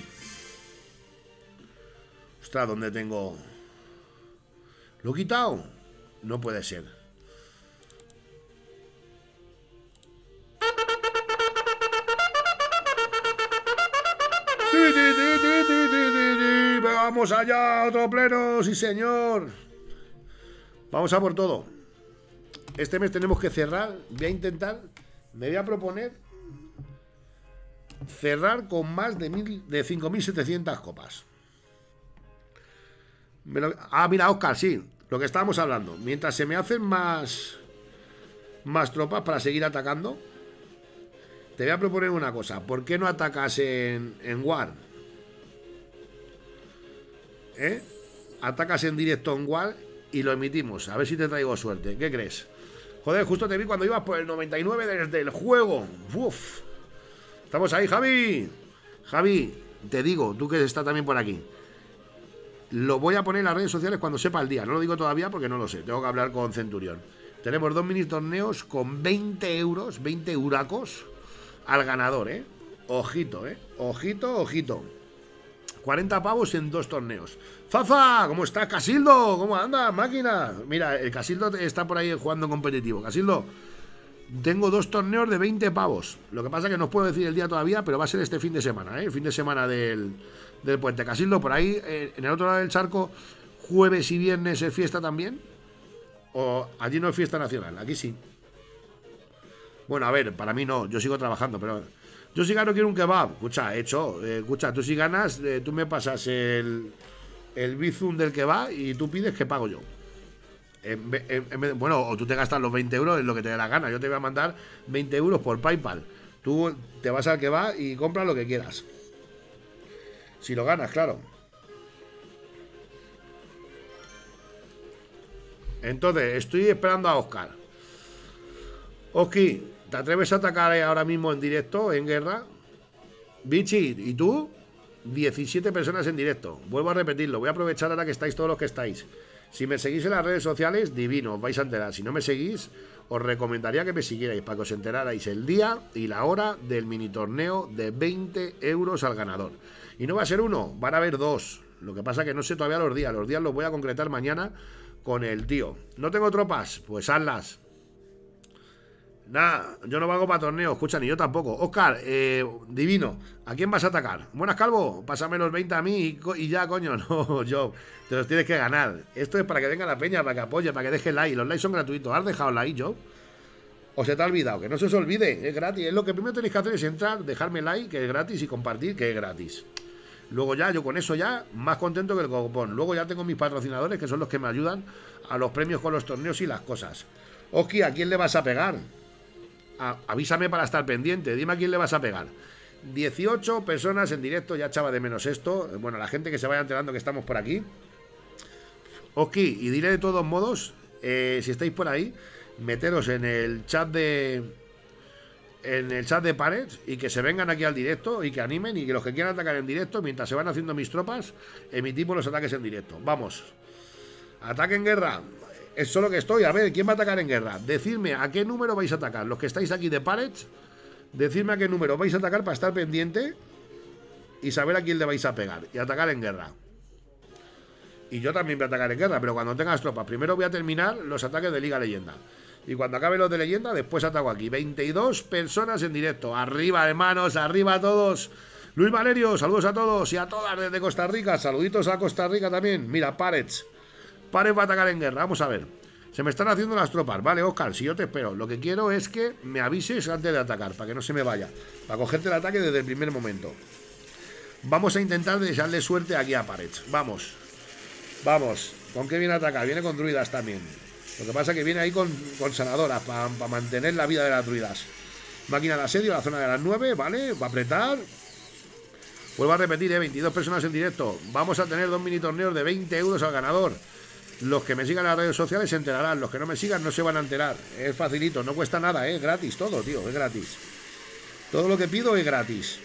Ostras, ¿dónde tengo? ¿Lo he quitado? No puede ser. ¡Sí, sí, sí, sí, sí, sí, sí! ¡Vamos allá! ¡Otro pleno! ¡Sí, señor! Vamos a por todo. Este mes tenemos que cerrar. Voy a intentar, me voy a proponer cerrar con más de, mil, de cinco mil setecientas copas. Me lo, ah, mira, Oscar, sí. Lo que estábamos hablando. Mientras se me hacen más más tropas para seguir atacando, te voy a proponer una cosa. ¿Por qué no atacas en, en War? ¿Eh? Atacas en directo en War y lo emitimos. A ver si te traigo suerte. ¿Qué crees? Joder, justo te vi cuando ibas por el noventa y nueve desde el juego. Uf. Estamos ahí, Javi. Javi, te digo, tú que estás también por aquí. Lo voy a poner en las redes sociales cuando sepa el día. No lo digo todavía porque no lo sé. Tengo que hablar con Centurión. Tenemos dos mini torneos con veinte euros, veinte huracos al ganador, ¿eh? Ojito, ¿eh? Ojito, ojito. cuarenta pavos en dos torneos. Fafa, ¿cómo estás, Casildo? ¿Cómo andas, máquina? Mira, el Casildo está por ahí jugando competitivo. Casildo, tengo dos torneos de veinte pavos. Lo que pasa es que no os puedo decir el día todavía, pero va a ser este fin de semana, ¿eh? El fin de semana del, del puente. Casildo, por ahí, eh, en el otro lado del charco, jueves y viernes es fiesta también. O allí no es fiesta nacional, aquí sí. Bueno, a ver, para mí no, yo sigo trabajando, pero yo si gano quiero un kebab. Escucha, hecho, eh, escucha, tú si ganas, eh, tú me pasas el, el bizum del kebab y tú pides que pago yo. En, en, en, bueno, o tú te gastas los veinte euros en lo que te dé la gana. Yo te voy a mandar veinte euros por PayPal. Tú te vas al kebab y compras lo que quieras. Si lo ganas, claro. Entonces, estoy esperando a Oscar. Oski, ¿te atreves a atacar ahora mismo en directo, en guerra? Bichi, ¿y tú? diecisiete personas en directo. Vuelvo a repetirlo, voy a aprovechar ahora que estáis todos los que estáis. Si me seguís en las redes sociales, divino, os vais a enterar. Si no me seguís, os recomendaría que me siguierais para que os enterarais el día y la hora del mini torneo de veinte euros al ganador. Y no va a ser uno, van a haber dos. Lo que pasa es que no sé todavía los días. Los días los voy a concretar mañana con el tío. ¿No tengo tropas? Pues hazlas. Nada, yo no valgo para torneo, escucha, ni yo tampoco. Oscar, eh, divino, ¿a quién vas a atacar? Buenas, Calvo, pásame los veinte a mí y, y ya, coño. No, yo, te los tienes que ganar. Esto es para que venga la peña, para que apoye, para que deje like. Los likes son gratuitos. ¿Has dejado like, Joe? ¿O se te ha olvidado? Que no se os olvide, es gratis. Es lo que primero tenéis que hacer, es entrar, dejarme like, que es gratis, y compartir, que es gratis. Luego ya, yo con eso ya, más contento que el copón. Luego ya tengo mis patrocinadores, que son los que me ayudan a los premios con los torneos y las cosas. Oski, ¿a quién le vas a pegar? A, avísame para estar pendiente, dime a quién le vas a pegar. dieciocho personas en directo, ya echaba de menos esto. Bueno, la gente que se vaya enterando que estamos por aquí. Oski, y dile de todos modos, eh, si estáis por ahí, meteros en el chat de... En el chat de Parets y que se vengan aquí al directo y que animen, y que los que quieran atacar en directo, mientras se van haciendo mis tropas, emitimos los ataques en directo. Vamos. Ataque en guerra. Es solo que estoy. A ver, ¿quién va a atacar en guerra? Decidme a qué número vais a atacar. Los que estáis aquí de Parets, decidme a qué número vais a atacar para estar pendiente y saber a quién le vais a pegar. Y atacar en guerra. Y yo también voy a atacar en guerra, pero cuando tengas tropas. Primero voy a terminar los ataques de Liga Leyenda. Y cuando acabe los de leyenda, después ataco aquí. veintidós personas en directo. Arriba, hermanos, arriba a todos. Luis Valerio, saludos a todos y a todas desde Costa Rica. Saluditos a Costa Rica también. Mira, Parets. Parets va a atacar en guerra. Vamos a ver. Se me están haciendo las tropas. Vale, Oscar, si yo te espero. Lo que quiero es que me avises antes de atacar, para que no se me vaya. Para cogerte el ataque desde el primer momento. Vamos a intentar desearle suerte aquí a Parets. Vamos. Vamos. ¿Con qué viene a atacar? Viene con druidas también. Lo que pasa es que viene ahí con, con sanadoras para pa mantener la vida de las druidas. Máquina de asedio, la zona de las nueve, ¿vale? Va a apretar. Vuelvo a repetir, ¿eh? veintidós personas en directo. Vamos a tener dos mini torneos de veinte euros al ganador. Los que me sigan en las redes sociales se enterarán. Los que no me sigan no se van a enterar. Es facilito, no cuesta nada, ¿eh? Es gratis todo, tío, es gratis. Todo lo que pido es gratis.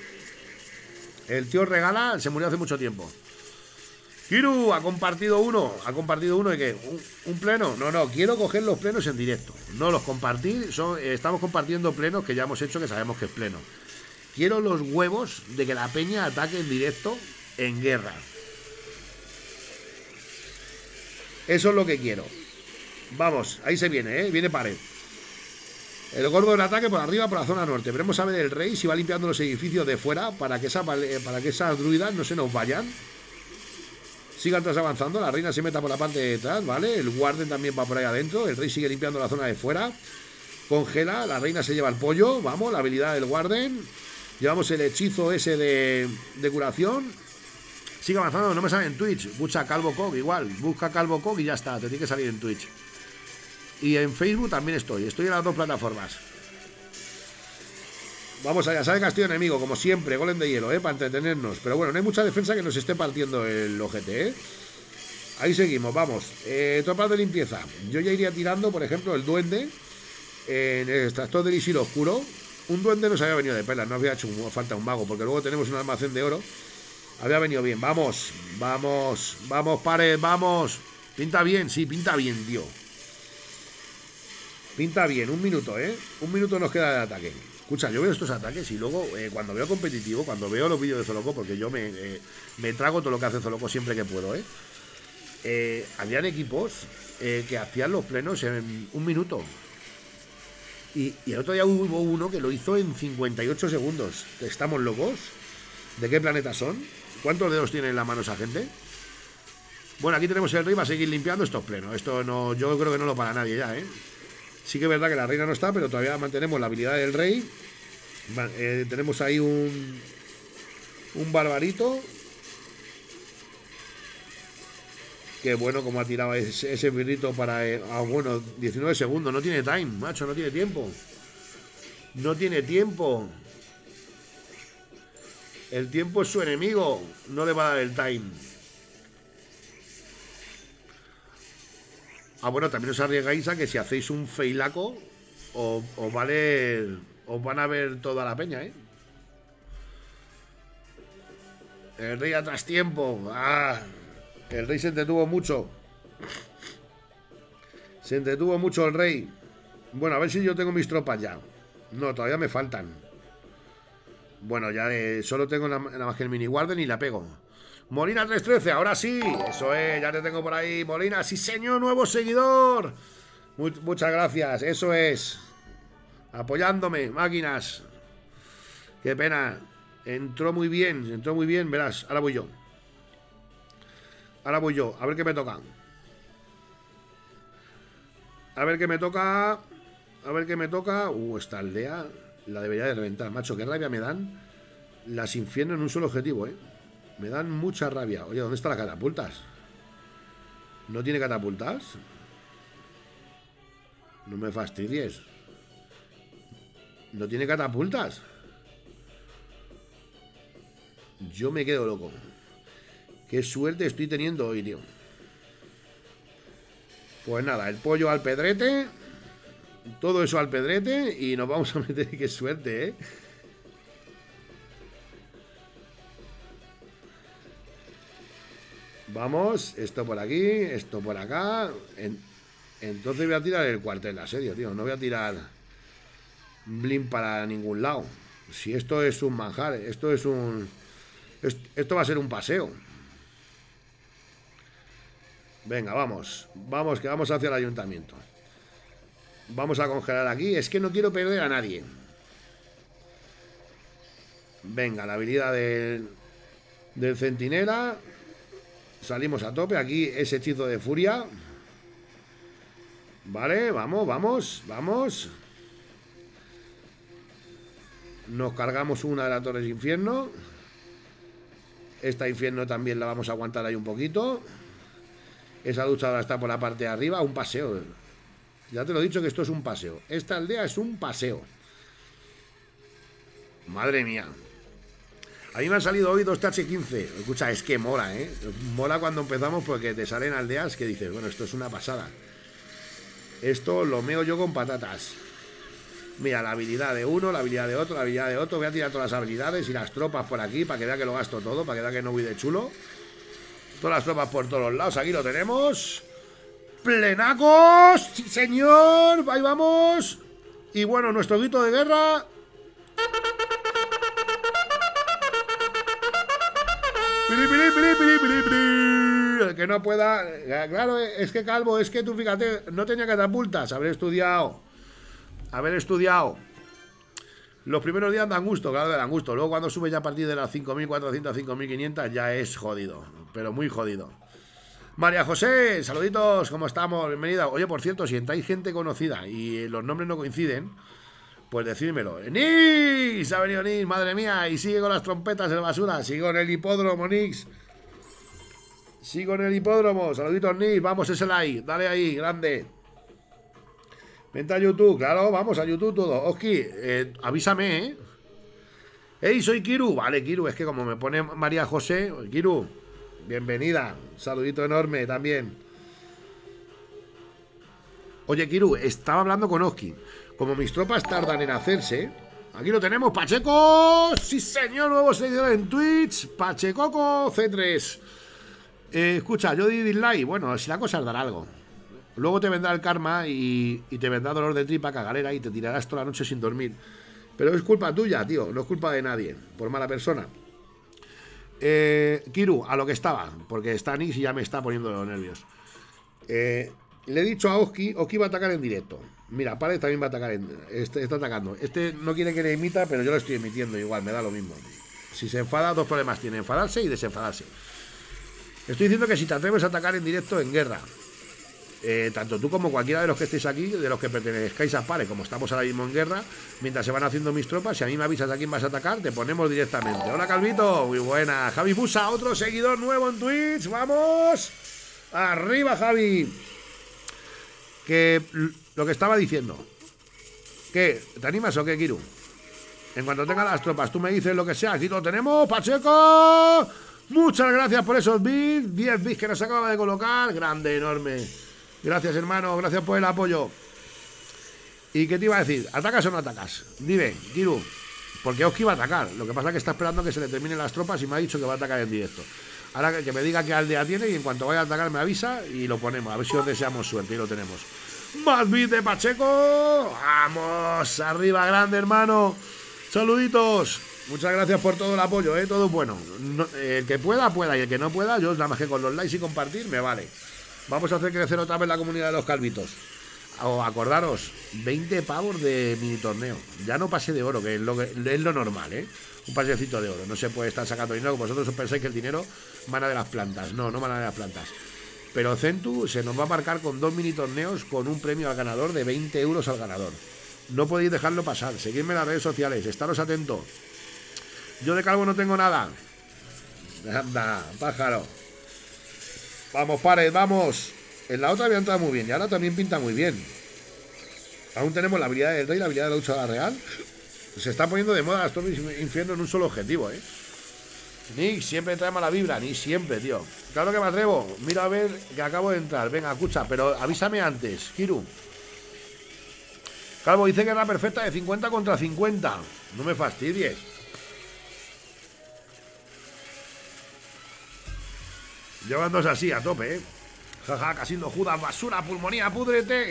El tío regala, se murió hace mucho tiempo. Kiru, ha compartido uno. ¿Ha compartido uno de qué? ¿Un, un pleno? No, no, quiero coger los plenos en directo. No los compartir, son, eh, estamos compartiendo plenos que ya hemos hecho, que sabemos que es pleno. Quiero los huevos de que la peña ataque en directo en guerra. Eso es lo que quiero. Vamos, ahí se viene, ¿eh? Viene Pared. El gordo del ataque por arriba, por la zona norte. Veremos a ver el rey si va limpiando los edificios de fuera para que, esa, para que esas druidas no se nos vayan. Sigan todos avanzando, la reina se meta por la parte de detrás, ¿vale? El guarden también va por ahí adentro, el rey sigue limpiando la zona de fuera. Congela, la reina se lleva el pollo, vamos, la habilidad del guarden. Llevamos el hechizo ese de, de curación. Sigue avanzando, no me sale en Twitch. Busca Calvo Cog, igual, busca Calvo Cog y ya está, te tiene que salir en Twitch. Y en Facebook también estoy, estoy en las dos plataformas. Vamos allá, sale Castillo enemigo, como siempre, golem de hielo, ¿eh? Para entretenernos. Pero bueno, no hay mucha defensa que nos esté partiendo el ojete, ¿eh? Ahí seguimos, vamos. Eh, tropas de limpieza. Yo ya iría tirando, por ejemplo, el duende en el extractor del Isir Oscuro. Un duende nos había venido de pelas, no había hecho falta un mago, porque luego tenemos un almacén de oro. Había venido bien, vamos, vamos, vamos, Pared, vamos. Pinta bien, sí, pinta bien, tío. Pinta bien, un minuto, ¿eh? Un minuto nos queda de ataque. Escucha, yo veo estos ataques y luego, eh, cuando veo competitivo, cuando veo los vídeos de Zoloco, porque yo me, eh, me trago todo lo que hace Zoloco siempre que puedo, ¿eh? eh habían equipos eh, que hacían los plenos en un minuto. Y, y el otro día hubo uno que lo hizo en cincuenta y ocho segundos. ¿Estamos locos? ¿De qué planeta son? ¿Cuántos dedos tiene en la mano esa gente? Bueno, aquí tenemos el rey, va a seguir limpiando estos plenos. Esto no, yo creo que no lo para nadie ya, ¿eh? Sí que es verdad que la reina no está, pero todavía mantenemos la habilidad del rey. Eh, tenemos ahí un un barbarito. Que bueno, como ha tirado ese, ese birrito para... Eh, ah, bueno, diecinueve segundos. No tiene time, macho, no tiene tiempo. No tiene tiempo. El tiempo es su enemigo. No le va a dar el time. Ah, bueno, también os arriesgáis a que si hacéis un feilaco os, os vale, os van a ver toda la peña, ¿eh? El rey a trastiempo. Ah, el rey se entretuvo mucho. Se entretuvo mucho el rey. Bueno, a ver si yo tengo mis tropas ya. No, todavía me faltan. Bueno, ya eh, solo tengo nada más que el mini guarden y la pego. Molina tres trece, ahora sí. Eso es, ya te tengo por ahí, Molina. Sí, señor, nuevo seguidor. Much, muchas gracias, eso es. Apoyándome, máquinas. Qué pena. Entró muy bien, entró muy bien, verás. Ahora voy yo. Ahora voy yo, a ver qué me toca. A ver qué me toca. A ver qué me toca. Uh, esta aldea la debería de reventar, macho. Qué rabia me dan las infiernos en un solo objetivo, eh. Me dan mucha rabia. Oye, ¿dónde están las catapultas? ¿No tiene catapultas? No me fastidies. ¿No tiene catapultas? Yo me quedo loco. Qué suerte estoy teniendo hoy, tío. Pues nada, el pollo al pedrete. Todo eso al pedrete. Y nos vamos a meter. Qué suerte, eh. Vamos, esto por aquí, esto por acá. En, entonces voy a tirar el cuartel de asedio, tío. No voy a tirar Blin para ningún lado. Si esto es un manjar, esto es un... Esto va a ser un paseo. Venga, vamos. Vamos, que vamos hacia el ayuntamiento. Vamos a congelar aquí. Es que no quiero perder a nadie. Venga, la habilidad del, del centinela. Salimos a tope. Aquí ese hechizo de furia. Vale, vamos, vamos, vamos. Nos cargamos una de las torres de infierno. Esta infierno también la vamos a aguantar ahí un poquito. Esa luchadora está por la parte de arriba. Un paseo. Ya te lo he dicho que esto es un paseo. Esta aldea es un paseo. Madre mía. A mí me han salido hoy dos T H quince. Escucha, es que mola, ¿eh? Mola cuando empezamos porque te salen aldeas que dices, bueno, esto es una pasada. Esto lo meo yo con patatas. Mira, la habilidad de uno, la habilidad de otro, la habilidad de otro. Voy a tirar todas las habilidades y las tropas por aquí para que vea que lo gasto todo, para que vea que no voy de chulo. Todas las tropas por todos los lados. Aquí lo tenemos. ¡Plenacos! ¡Sí, señor! Ahí vamos. Y bueno, nuestro grito de guerra. ¡Piri, piri, piri, piri, piri, piri! El que no pueda... Claro, es que Calvo, es que tú fíjate, no tenía catapultas. Haber estudiado. Haber estudiado. Los primeros días dan gusto, claro, dan gusto. Luego cuando sube ya a partir de las cinco mil cuatrocientas, cinco mil quinientas ya es jodido. Pero muy jodido. María José, saluditos, ¿cómo estamos? Bienvenida. Oye, por cierto, si entráis gente conocida y los nombres no coinciden, pues decídmelo. ¡Nix! Ha venido Nix, madre mía. Y sigue con las trompetas en basura. Sigo en el hipódromo, Nix. Sigo en el hipódromo. Saluditos, Nix. Vamos, ese like. Dale ahí, grande. Vente a YouTube, claro, vamos a YouTube todo. Oski, eh, avísame, ¿eh? ¡Ey, soy Kiru! Vale, Kiru, es que como me pone María José, Kiru, bienvenida. Saludito enorme también. Oye, Kiru, estaba hablando con Oski. Como mis tropas tardan en hacerse, aquí lo tenemos, Pacheco. Sí, señor, nuevo seguidor en Twitch. Pachecoco C tres. Eh, escucha, yo di dislike. Bueno, si la cosa es dar algo. Luego te vendrá el karma y, y te vendrá dolor de tripa, cagalera y te tirarás toda la noche sin dormir. Pero es culpa tuya, tío, no es culpa de nadie, por mala persona. Eh, Kiru, a lo que estaba, porque está Nix y ya me está poniendo los nervios. Eh, le he dicho a Oski, Oski va a atacar en directo. Mira, Párez también va a atacar, en, este, está atacando. Este no quiere que le imita, pero yo lo estoy emitiendo igual, me da lo mismo. Si se enfada, dos problemas tiene, enfadarse y desenfadarse. Estoy diciendo que si te atreves a atacar en directo en guerra, Eh, tanto tú como cualquiera de los que estéis aquí, de los que pertenezcáis a Pare, como estamos ahora mismo en guerra, mientras se van haciendo mis tropas, si a mí me avisas a quién vas a atacar, te ponemos directamente. Hola, Calvito, muy buena. Javi Busa, otro seguidor nuevo en Twitch, vamos. Arriba, Javi. Que lo que estaba diciendo, ¿qué? ¿Te animas o qué, Kiru? En cuanto tenga las tropas, tú me dices lo que sea. Aquí lo tenemos, Pacheco. Muchas gracias por esos bits, diez bits que nos acaba de colocar. Grande, enorme. Gracias, hermano, gracias por el apoyo. ¿Y qué te iba a decir? ¿Atacas o no atacas? Dime, Kiru. Porque Oski va a atacar. Lo que pasa es que está esperando que se le terminen las tropas y me ha dicho que va a atacar en directo. Ahora que, que me diga qué aldea tiene y en cuanto vaya a atacar me avisa y lo ponemos. A ver si os deseamos suerte y lo tenemos. Más bits de Pacheco. Vamos, arriba, grande, hermano. Saluditos. Muchas gracias por todo el apoyo, ¿eh? Todo bueno. No, eh, el que pueda, pueda. Y el que no pueda, yo nada más que con los likes y compartir me vale. Vamos a hacer crecer otra vez la comunidad de los calvitos. o acordaros, veinte pavos de mini torneo. Ya no pase de oro, que es lo, que, es lo normal, ¿eh? Un pasecito de oro. No se puede estar sacando dinero. Vosotros os pensáis que el dinero mana de las plantas. No, no mana de las plantas. Pero Centu se nos va a marcar con dos mini torneos con un premio al ganador de veinte euros al ganador. No podéis dejarlo pasar. Seguidme en las redes sociales. Estaros atentos. Yo de calvo no tengo nada. Anda, pájaro. Vamos, pared, vamos. En la otra había entrado muy bien y ahora también pinta muy bien. Aún tenemos la habilidad del rey, la habilidad de la luchadora real. Se está poniendo de moda las torres infierno en un solo objetivo, ¿eh? Nick, siempre trae mala vibra, ni siempre, tío. Claro que me atrevo. Mira a ver que acabo de entrar. Venga, escucha, pero avísame antes, Kiru. Calvo dice que era perfecta de cincuenta contra cincuenta. No me fastidies. Llevándose así a tope, ¿eh? Jaja, Casindo Judas, basura, pulmonía, púdrete.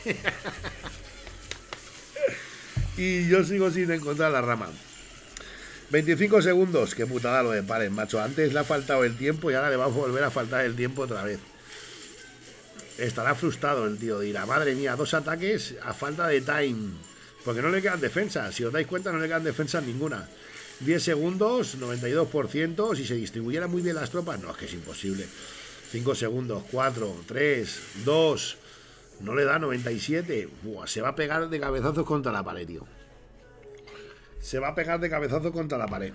Y yo sigo sin encontrar la rama. veinticinco segundos. Qué putada lo de Paren, macho. Antes le ha faltado el tiempo y ahora le va a volver a faltar el tiempo otra vez. Estará frustrado el tío. Dirá, madre mía, dos ataques a falta de time. Porque no le quedan defensas. Si os dais cuenta, no le quedan defensas ninguna. diez segundos, noventa y dos por ciento. Si se distribuyeran muy bien las tropas, no, es que es imposible. cinco segundos, cuatro, tres, dos. No le da noventa y siete. Buah, se va a pegar de cabezazos contra la pared, tío. Se va a pegar de cabezazos contra la pared.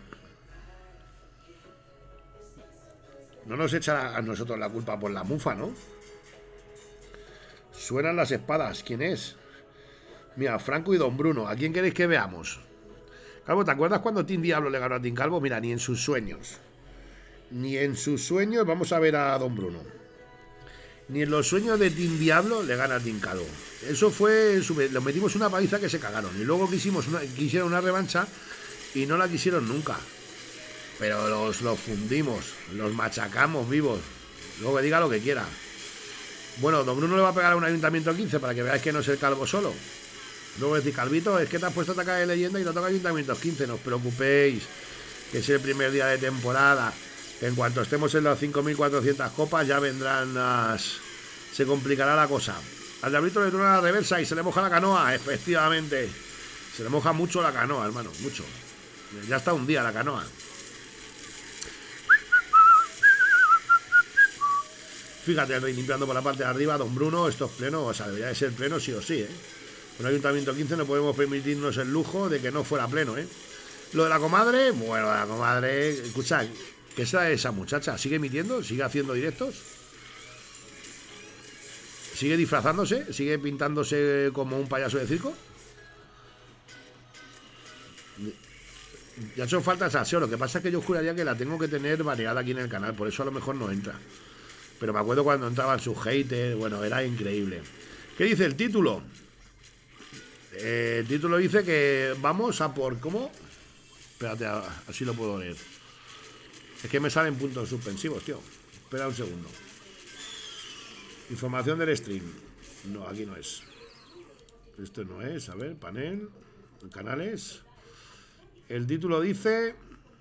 No nos echará a nosotros la culpa por la mufa, ¿no? Suenan las espadas. ¿Quién es? Mira, Franco y Don Bruno. ¿A quién queréis que veamos? Calvo, ¿te acuerdas cuando Team Diablo le ganó a Team Calvo? Mira, ni en sus sueños. Ni en sus sueños vamos a ver a Don Bruno. Ni en los sueños de Team Diablo le gana a Team Calvo. Eso fue... Lo metimos una paliza que se cagaron. Y luego quisimos una, quisieron una revancha y no la quisieron nunca. Pero los, los fundimos. Los machacamos vivos. Luego que diga lo que quiera. Bueno, Don Bruno le va a pegar a un Ayuntamiento quince para que veáis que no es el Calvo solo. Luego decís, Calvito, es que te has puesto a atacar de leyenda y no toca Ayuntamientos quince. No os preocupéis, que es el primer día de temporada. En cuanto estemos en las cinco mil cuatrocientas copas ya vendrán las... Se complicará la cosa. Al Diablito le truena la reversa y se le moja la canoa. Efectivamente. Se le moja mucho la canoa, hermano. Mucho. Ya está un día la canoa. Fíjate, el rey limpiando por la parte de arriba. Don Bruno, esto es pleno. O sea, debería de ser pleno sí o sí, ¿eh? Con Ayuntamiento quince no podemos permitirnos el lujo de que no fuera pleno, ¿eh? Lo de la comadre, bueno, la comadre... Escucha... ¿Qué es esa muchacha? ¿Sigue emitiendo? ¿Sigue haciendo directos? ¿Sigue disfrazándose? ¿Sigue pintándose como un payaso de circo? Ya ha hecho falta esa S E O. Lo que pasa es que yo juraría que la tengo que tener variada aquí en el canal. Por eso a lo mejor no entra. Pero me acuerdo cuando entraban sus haters. Bueno, era increíble. ¿Qué dice el título? Eh, el título dice que vamos a por... ¿Cómo? Espérate, así lo puedo leer. Es que me salen puntos suspensivos, tío. Espera un segundo. Información del stream. No, aquí no es. Esto no es. A ver, panel. Canales. El título dice...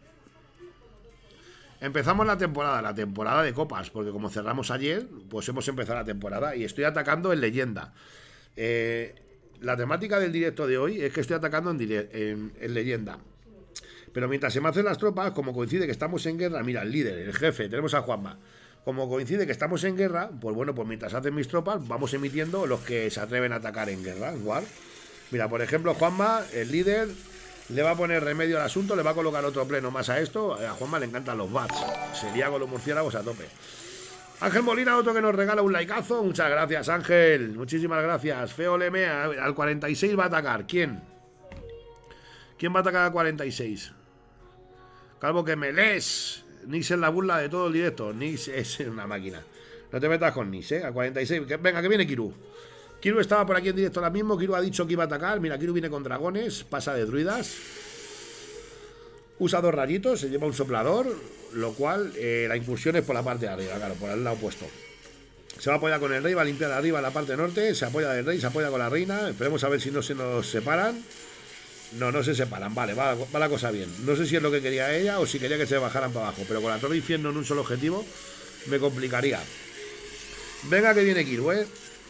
Empezamos la temporada. La temporada de copas. Porque como cerramos ayer, pues hemos empezado la temporada. Y estoy atacando en leyenda. Eh, la temática del directo de hoy es que estoy atacando en, en, en leyenda. Pero mientras se me hacen las tropas, como coincide que estamos en guerra, mira, el líder, el jefe, tenemos a Juanma. Como coincide que estamos en guerra, pues bueno, pues mientras hacen mis tropas, vamos emitiendo los que se atreven a atacar en guerra, igual. Mira, por ejemplo, Juanma, el líder, le va a poner remedio al asunto, le va a colocar otro pleno más a esto. A Juanma le encantan los bats. Sería con los murciélagos a tope. Ángel Molina, otro que nos regala un likeazo. Muchas gracias, Ángel. Muchísimas gracias. Feo Leme, al cuarenta y seis va a atacar. ¿Quién? ¿Quién va a atacar al cuarenta y seis? Calvo, que me lees. Nix es la burla de todo el directo. Nix es una máquina. No te metas con Nix, ¿eh? A cuarenta y seis. Que, venga, que viene Kiru. Kiru estaba por aquí en directo ahora mismo. Kiru ha dicho que iba a atacar. Mira, Kiru viene con dragones. Pasa de druidas. Usa dos rayitos. Se lleva un soplador. Lo cual, eh, la incursión es por la parte de arriba, claro, por el lado opuesto. Se va a apoyar con el rey. Va a limpiar arriba la parte norte. Se apoya del rey. Se apoya con la reina. Esperemos a ver si no se nos separan. No, no se separan, vale, va, va la cosa bien. No sé si es lo que quería ella o si quería que se bajaran para abajo. Pero con la torre infierno en un solo objetivo me complicaría. Venga que viene Kiru, ¿eh?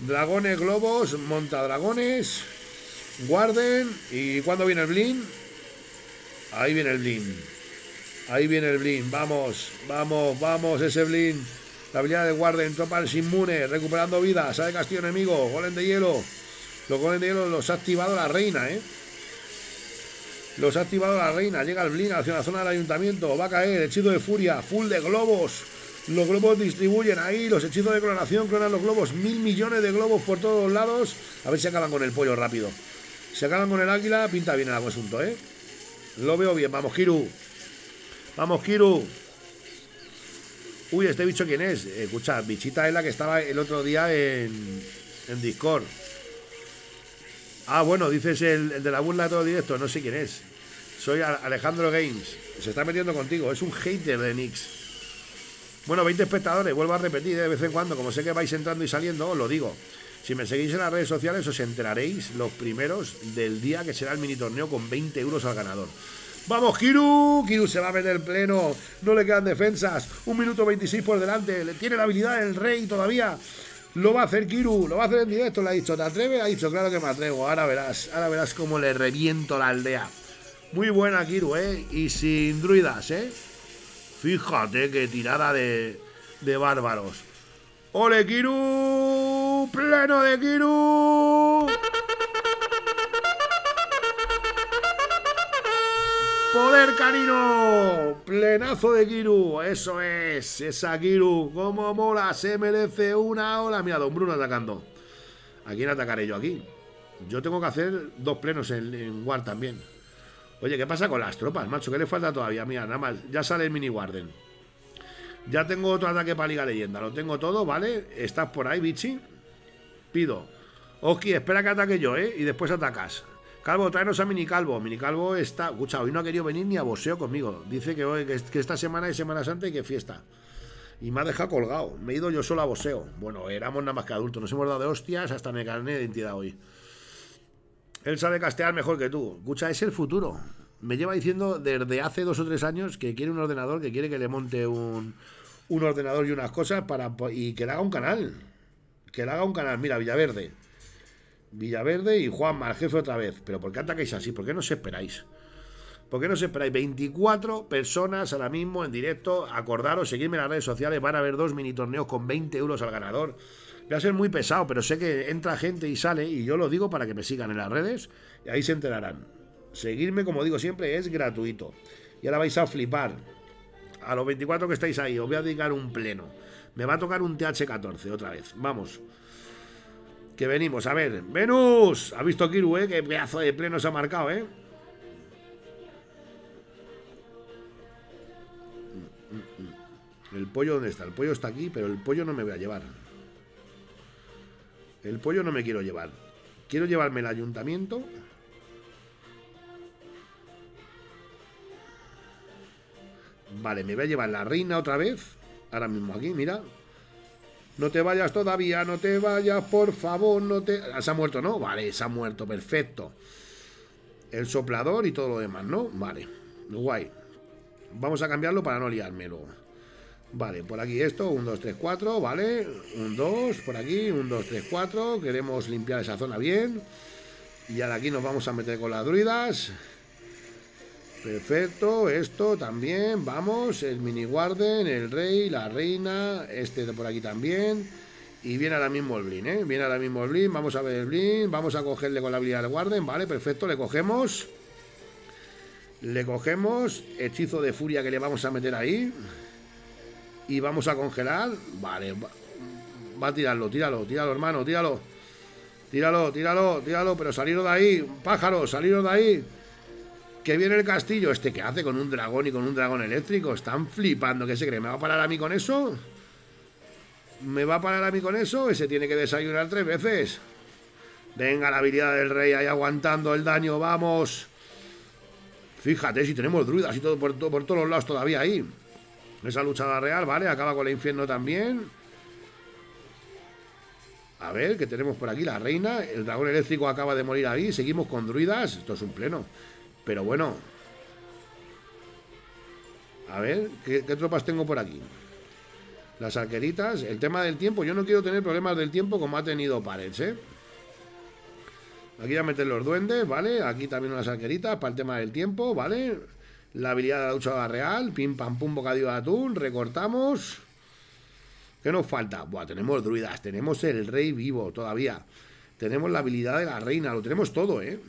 Dragones, globos, montadragones. Guarden. ¿Y cuándo viene el Blin? Ahí viene el Blin. Ahí viene el Blin. Vamos, vamos, vamos, ese Blin. La habilidad de Guarden, tropas inmunes, recuperando vida, sale castillo enemigo, golem de hielo. Los golem de hielo los ha activado la reina, ¿eh? Los ha activado la reina. Llega el Blin hacia la zona del ayuntamiento. Va a caer, hechizo de furia, full de globos. Los globos distribuyen ahí, los hechizos de clonación, clonan los globos, mil millones de globos por todos lados. A ver si acaban con el pollo rápido. Si acaban con el águila, pinta bien el asunto, ¿eh? Lo veo bien, vamos, Kiru. Vamos, Kiru. Uy, ¿este bicho quién es? Eh, escucha, bichita es la que estaba el otro día en, en Discord. Ah, bueno, dices el, el de la burla de todo directo. No sé quién es. Soy Alejandro Games. Se está metiendo contigo. Es un hater de Nix. Bueno, veinte espectadores. Vuelvo a repetir de vez en cuando. Como sé que vais entrando y saliendo, os lo digo. Si me seguís en las redes sociales, os enteraréis los primeros del día que será el mini torneo con veinte euros al ganador. ¡Vamos, Kiru! Kiru se va a meter pleno. No le quedan defensas. Un minuto veintiséis por delante. Tiene la habilidad del rey todavía. Lo va a hacer Kiru. Lo va a hacer en directo. Le ha dicho, ¿te atreves? Ha dicho, claro que me atrevo. Ahora verás. Ahora verás cómo le reviento la aldea. Muy buena, Kiru, ¿eh? Y sin druidas, ¿eh? Fíjate qué tirada de, de bárbaros. ¡Ole, Kiru! ¡Pleno de Kiru! ¡Poder canino! ¡Plenazo de Kiru! Eso es, esa Kiru. ¡Cómo mola! Se merece una ola. Mira, Don Bruno atacando. ¿A quién atacaré yo aquí? Yo tengo que hacer dos plenos en, en War también. Oye, ¿qué pasa con las tropas, macho? ¿Qué le falta todavía? Mira, nada más, ya sale el mini Warden. Ya tengo otro ataque para Liga Leyenda. Lo tengo todo, ¿vale? ¿Estás por ahí, bichi? Pido. Oski, espera que ataque yo, ¿eh? Y después atacas. Calvo, tráenos a Mini Calvo. Mini Calvo está... Escucha, hoy no ha querido venir ni a boxeo conmigo. Dice que hoy, que, que esta semana es Semana Santa y que fiesta. Y me ha dejado colgado. Me he ido yo solo a boxeo. Bueno, éramos nada más que adultos. Nos hemos dado de hostias hasta me carné de identidad hoy. Él sabe castear mejor que tú. Escucha, es el futuro. Me lleva diciendo desde hace dos o tres años que quiere un ordenador, que quiere que le monte un, un ordenador y unas cosas para y que le haga un canal. Que le haga un canal. Mira, Villaverde. Villaverde y Juanma, el jefe otra vez. Pero ¿por qué atacáis así? ¿Por qué no os esperáis? ¿Por qué no os esperáis? veinticuatro personas ahora mismo en directo. Acordaros, seguidme en las redes sociales. Van a haber dos mini torneos con veinte euros al ganador. Voy a ser muy pesado, pero sé que entra gente y sale. Y yo lo digo para que me sigan en las redes. Y ahí se enterarán. Seguirme, como digo siempre, es gratuito. Y ahora vais a flipar. A los veinticuatro que estáis ahí, os voy a dedicar un pleno. Me va a tocar un T H catorce otra vez. Vamos. Que venimos, a ver, Venus. Ha visto Kiru, eh, qué pedazo de pleno se ha marcado, eh. El pollo, ¿dónde está? El pollo está aquí, pero el pollo no me voy a llevar. El pollo no me quiero llevar. Quiero llevarme el ayuntamiento. Vale, me voy a llevar la reina otra vez. Ahora mismo aquí, mira. No te vayas todavía, no te vayas, por favor, no te... ¿Se ha muerto, no? Vale, se ha muerto, perfecto. El soplador y todo lo demás, ¿no? Vale, guay. Vamos a cambiarlo para no liarme luego. Vale, por aquí esto, un, dos, tres, cuatro, vale. Un, dos, por aquí, un, dos, tres, cuatro. Queremos limpiar esa zona bien. Y ahora aquí nos vamos a meter con las druidas. Perfecto, esto también, vamos, el mini Warden, el rey, la reina, este de por aquí también. Y viene ahora mismo el Blin, ¿eh? Viene ahora mismo el Blin, vamos a ver el Blin, vamos a cogerle con la habilidad del Warden, vale, perfecto, le cogemos. Le cogemos, hechizo de furia que le vamos a meter ahí. Y vamos a congelar, vale, va, va a tirarlo, tíralo, tíralo hermano, tíralo. Tíralo, tíralo, tíralo, pero saliros de ahí, pájaro, saliros de ahí. Que viene el castillo, este que hace con un dragón y con un dragón eléctrico. Están flipando, ¿qué se cree? ¿Me va a parar a mí con eso? ¿Me va a parar a mí con eso? Ese tiene que desayunar tres veces. Venga, la habilidad del rey ahí aguantando el daño, vamos. Fíjate si tenemos druidas y todo por, todo, por todos los lados todavía ahí. Esa luchada real, vale, acaba con el infierno también. A ver, ¿qué tenemos por aquí? La reina, el dragón eléctrico acaba de morir ahí. Seguimos con druidas, esto es un pleno. Pero bueno. A ver, ¿qué, qué tropas tengo por aquí? Las arqueritas. El tema del tiempo. Yo no quiero tener problemas del tiempo como ha tenido Parets, ¿eh? Aquí ya meten los duendes, ¿vale? Aquí también unas arqueritas para el tema del tiempo, ¿vale? La habilidad de la luchadora real. Pim, pam, pum, bocadillo de atún. Recortamos. ¿Qué nos falta? Buah, tenemos druidas. Tenemos el rey vivo todavía. Tenemos la habilidad de la reina. Lo tenemos todo, ¿eh?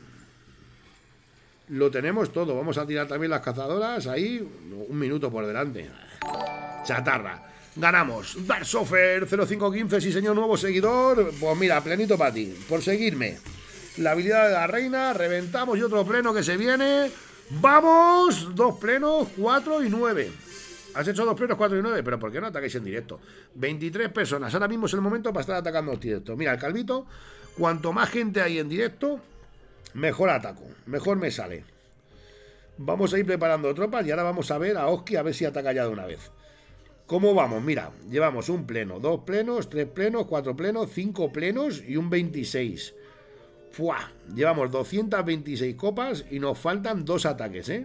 Lo tenemos todo. Vamos a tirar también las cazadoras. Ahí, un minuto por delante. Chatarra. Ganamos. Darsofer cero cinco quince. Sí, señor, nuevo seguidor. Pues mira, plenito para ti. Por seguirme. La habilidad de la reina. Reventamos y otro pleno que se viene. ¡Vamos! Dos plenos, cuatro y nueve. Has hecho dos plenos, cuatro y nueve. Pero ¿por qué no atacáis en directo? veintitrés personas. Ahora mismo es el momento para estar atacando en directo. Mira, el calvito. Cuanto más gente hay en directo, mejor ataco. Mejor me sale. Vamos a ir preparando tropas y ahora vamos a ver a Oski a ver si ataca ya de una vez. ¿Cómo vamos? Mira, llevamos un pleno, dos plenos, tres plenos, cuatro plenos, cinco plenos y un veintiséis. ¡Fua! Llevamos doscientas veintiséis copas y nos faltan dos ataques, ¿eh?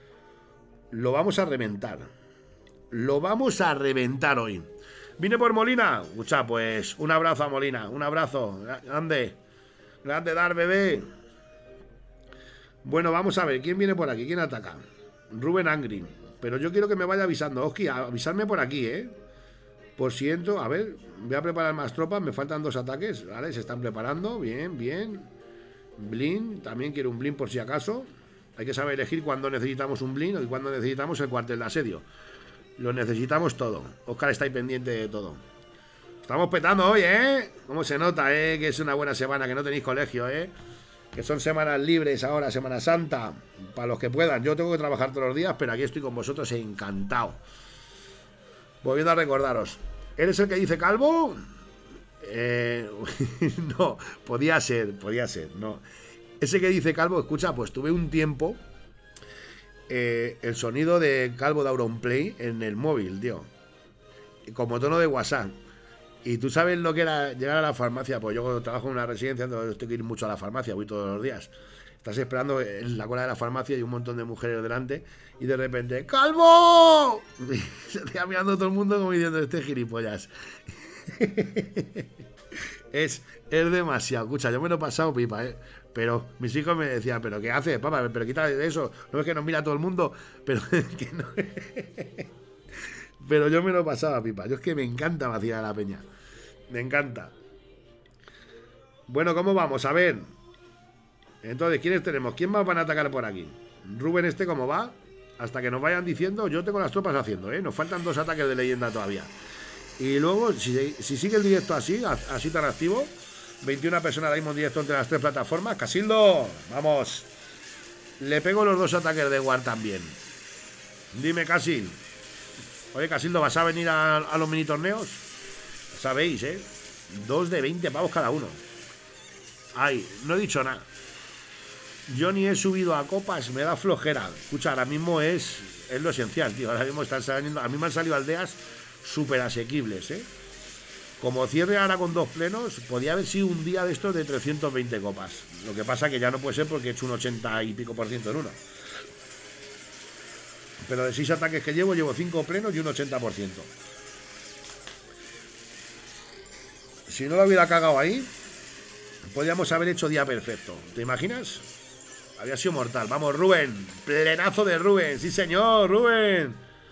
Lo vamos a reventar. Lo vamos a reventar hoy. Vine por Molina. Escucha, pues un abrazo a Molina. Un abrazo. Grande. Grande dar, bebé. Bueno, vamos a ver. ¿Quién viene por aquí? ¿Quién ataca? Rubén Angry. Pero yo quiero que me vaya avisando. Oski, avisarme por aquí, ¿eh? Por si entro. A ver, voy a preparar más tropas. Me faltan dos ataques. Vale, se están preparando. Bien, bien. Blin, también quiero un Blin por si acaso. Hay que saber elegir cuándo necesitamos un Blin y cuándo necesitamos el cuartel de asedio. Lo necesitamos todo. Oscar está ahí pendiente de todo. Estamos petando hoy, ¿eh? ¿Cómo se nota, eh? Que es una buena semana, que no tenéis colegio, ¿eh? Que son semanas libres ahora, Semana Santa. Para los que puedan. Yo tengo que trabajar todos los días, pero aquí estoy con vosotros encantado. Volviendo a recordaros. ¿Eres el que dice calvo? Eh, no, podía ser, podía ser, no. Ese que dice calvo, escucha, pues tuve un tiempo eh, el sonido de calvo de Auronplay en el móvil, tío, como tono de WhatsApp. Y tú sabes lo que era llegar a la farmacia. Pues yo trabajo en una residencia, entonces tengo que ir mucho a la farmacia, voy todos los días. Estás esperando en la cola de la farmacia y un montón de mujeres delante y de repente ¡calvo! Se te va mirando todo el mundo como diciendo este gilipollas. Es, es demasiado. Escucha, yo me lo he pasado pipa, ¿eh? Pero mis hijos me decían, ¿pero qué haces, papá? Pero quita de eso. No es que nos mira todo el mundo, pero que no. Pero yo me lo pasaba pipa. Yo es que me encanta vaciar a la peña. Me encanta. Bueno, ¿cómo vamos? A ver. Entonces, ¿quiénes tenemos? ¿Quién más van a atacar por aquí? Rubén, este, ¿cómo va? Hasta que nos vayan diciendo, yo tengo las tropas haciendo, ¿eh? Nos faltan dos ataques de leyenda todavía. Y luego, si, si sigue el directo así, así tan activo, veintiuna personas ahora mismo en directo entre las tres plataformas. Casildo, vamos. Le pego los dos ataques de War también. Dime, Casil. Oye, Casildo, ¿vas a venir a, a los mini torneos? Sabéis, ¿eh? Dos de veinte pavos cada uno. Ay, no he dicho nada. Yo ni he subido a copas, me da flojera. Escucha, ahora mismo es, es lo esencial, tío. Ahora mismo están saliendo, a mí me han salido aldeas súper asequibles, ¿eh? Como cierre ahora con dos plenos, podía haber sido un día de estos de trescientas veinte copas. Lo que pasa que ya no puede ser porque he hecho un ochenta y pico por ciento en uno. Pero de seis ataques que llevo, llevo cinco plenos y un ochenta por ciento. Si no lo hubiera cagado ahí, podríamos haber hecho día perfecto. ¿Te imaginas? Había sido mortal. Vamos, Rubén. Plenazo de Rubén. Sí, señor, Rubén.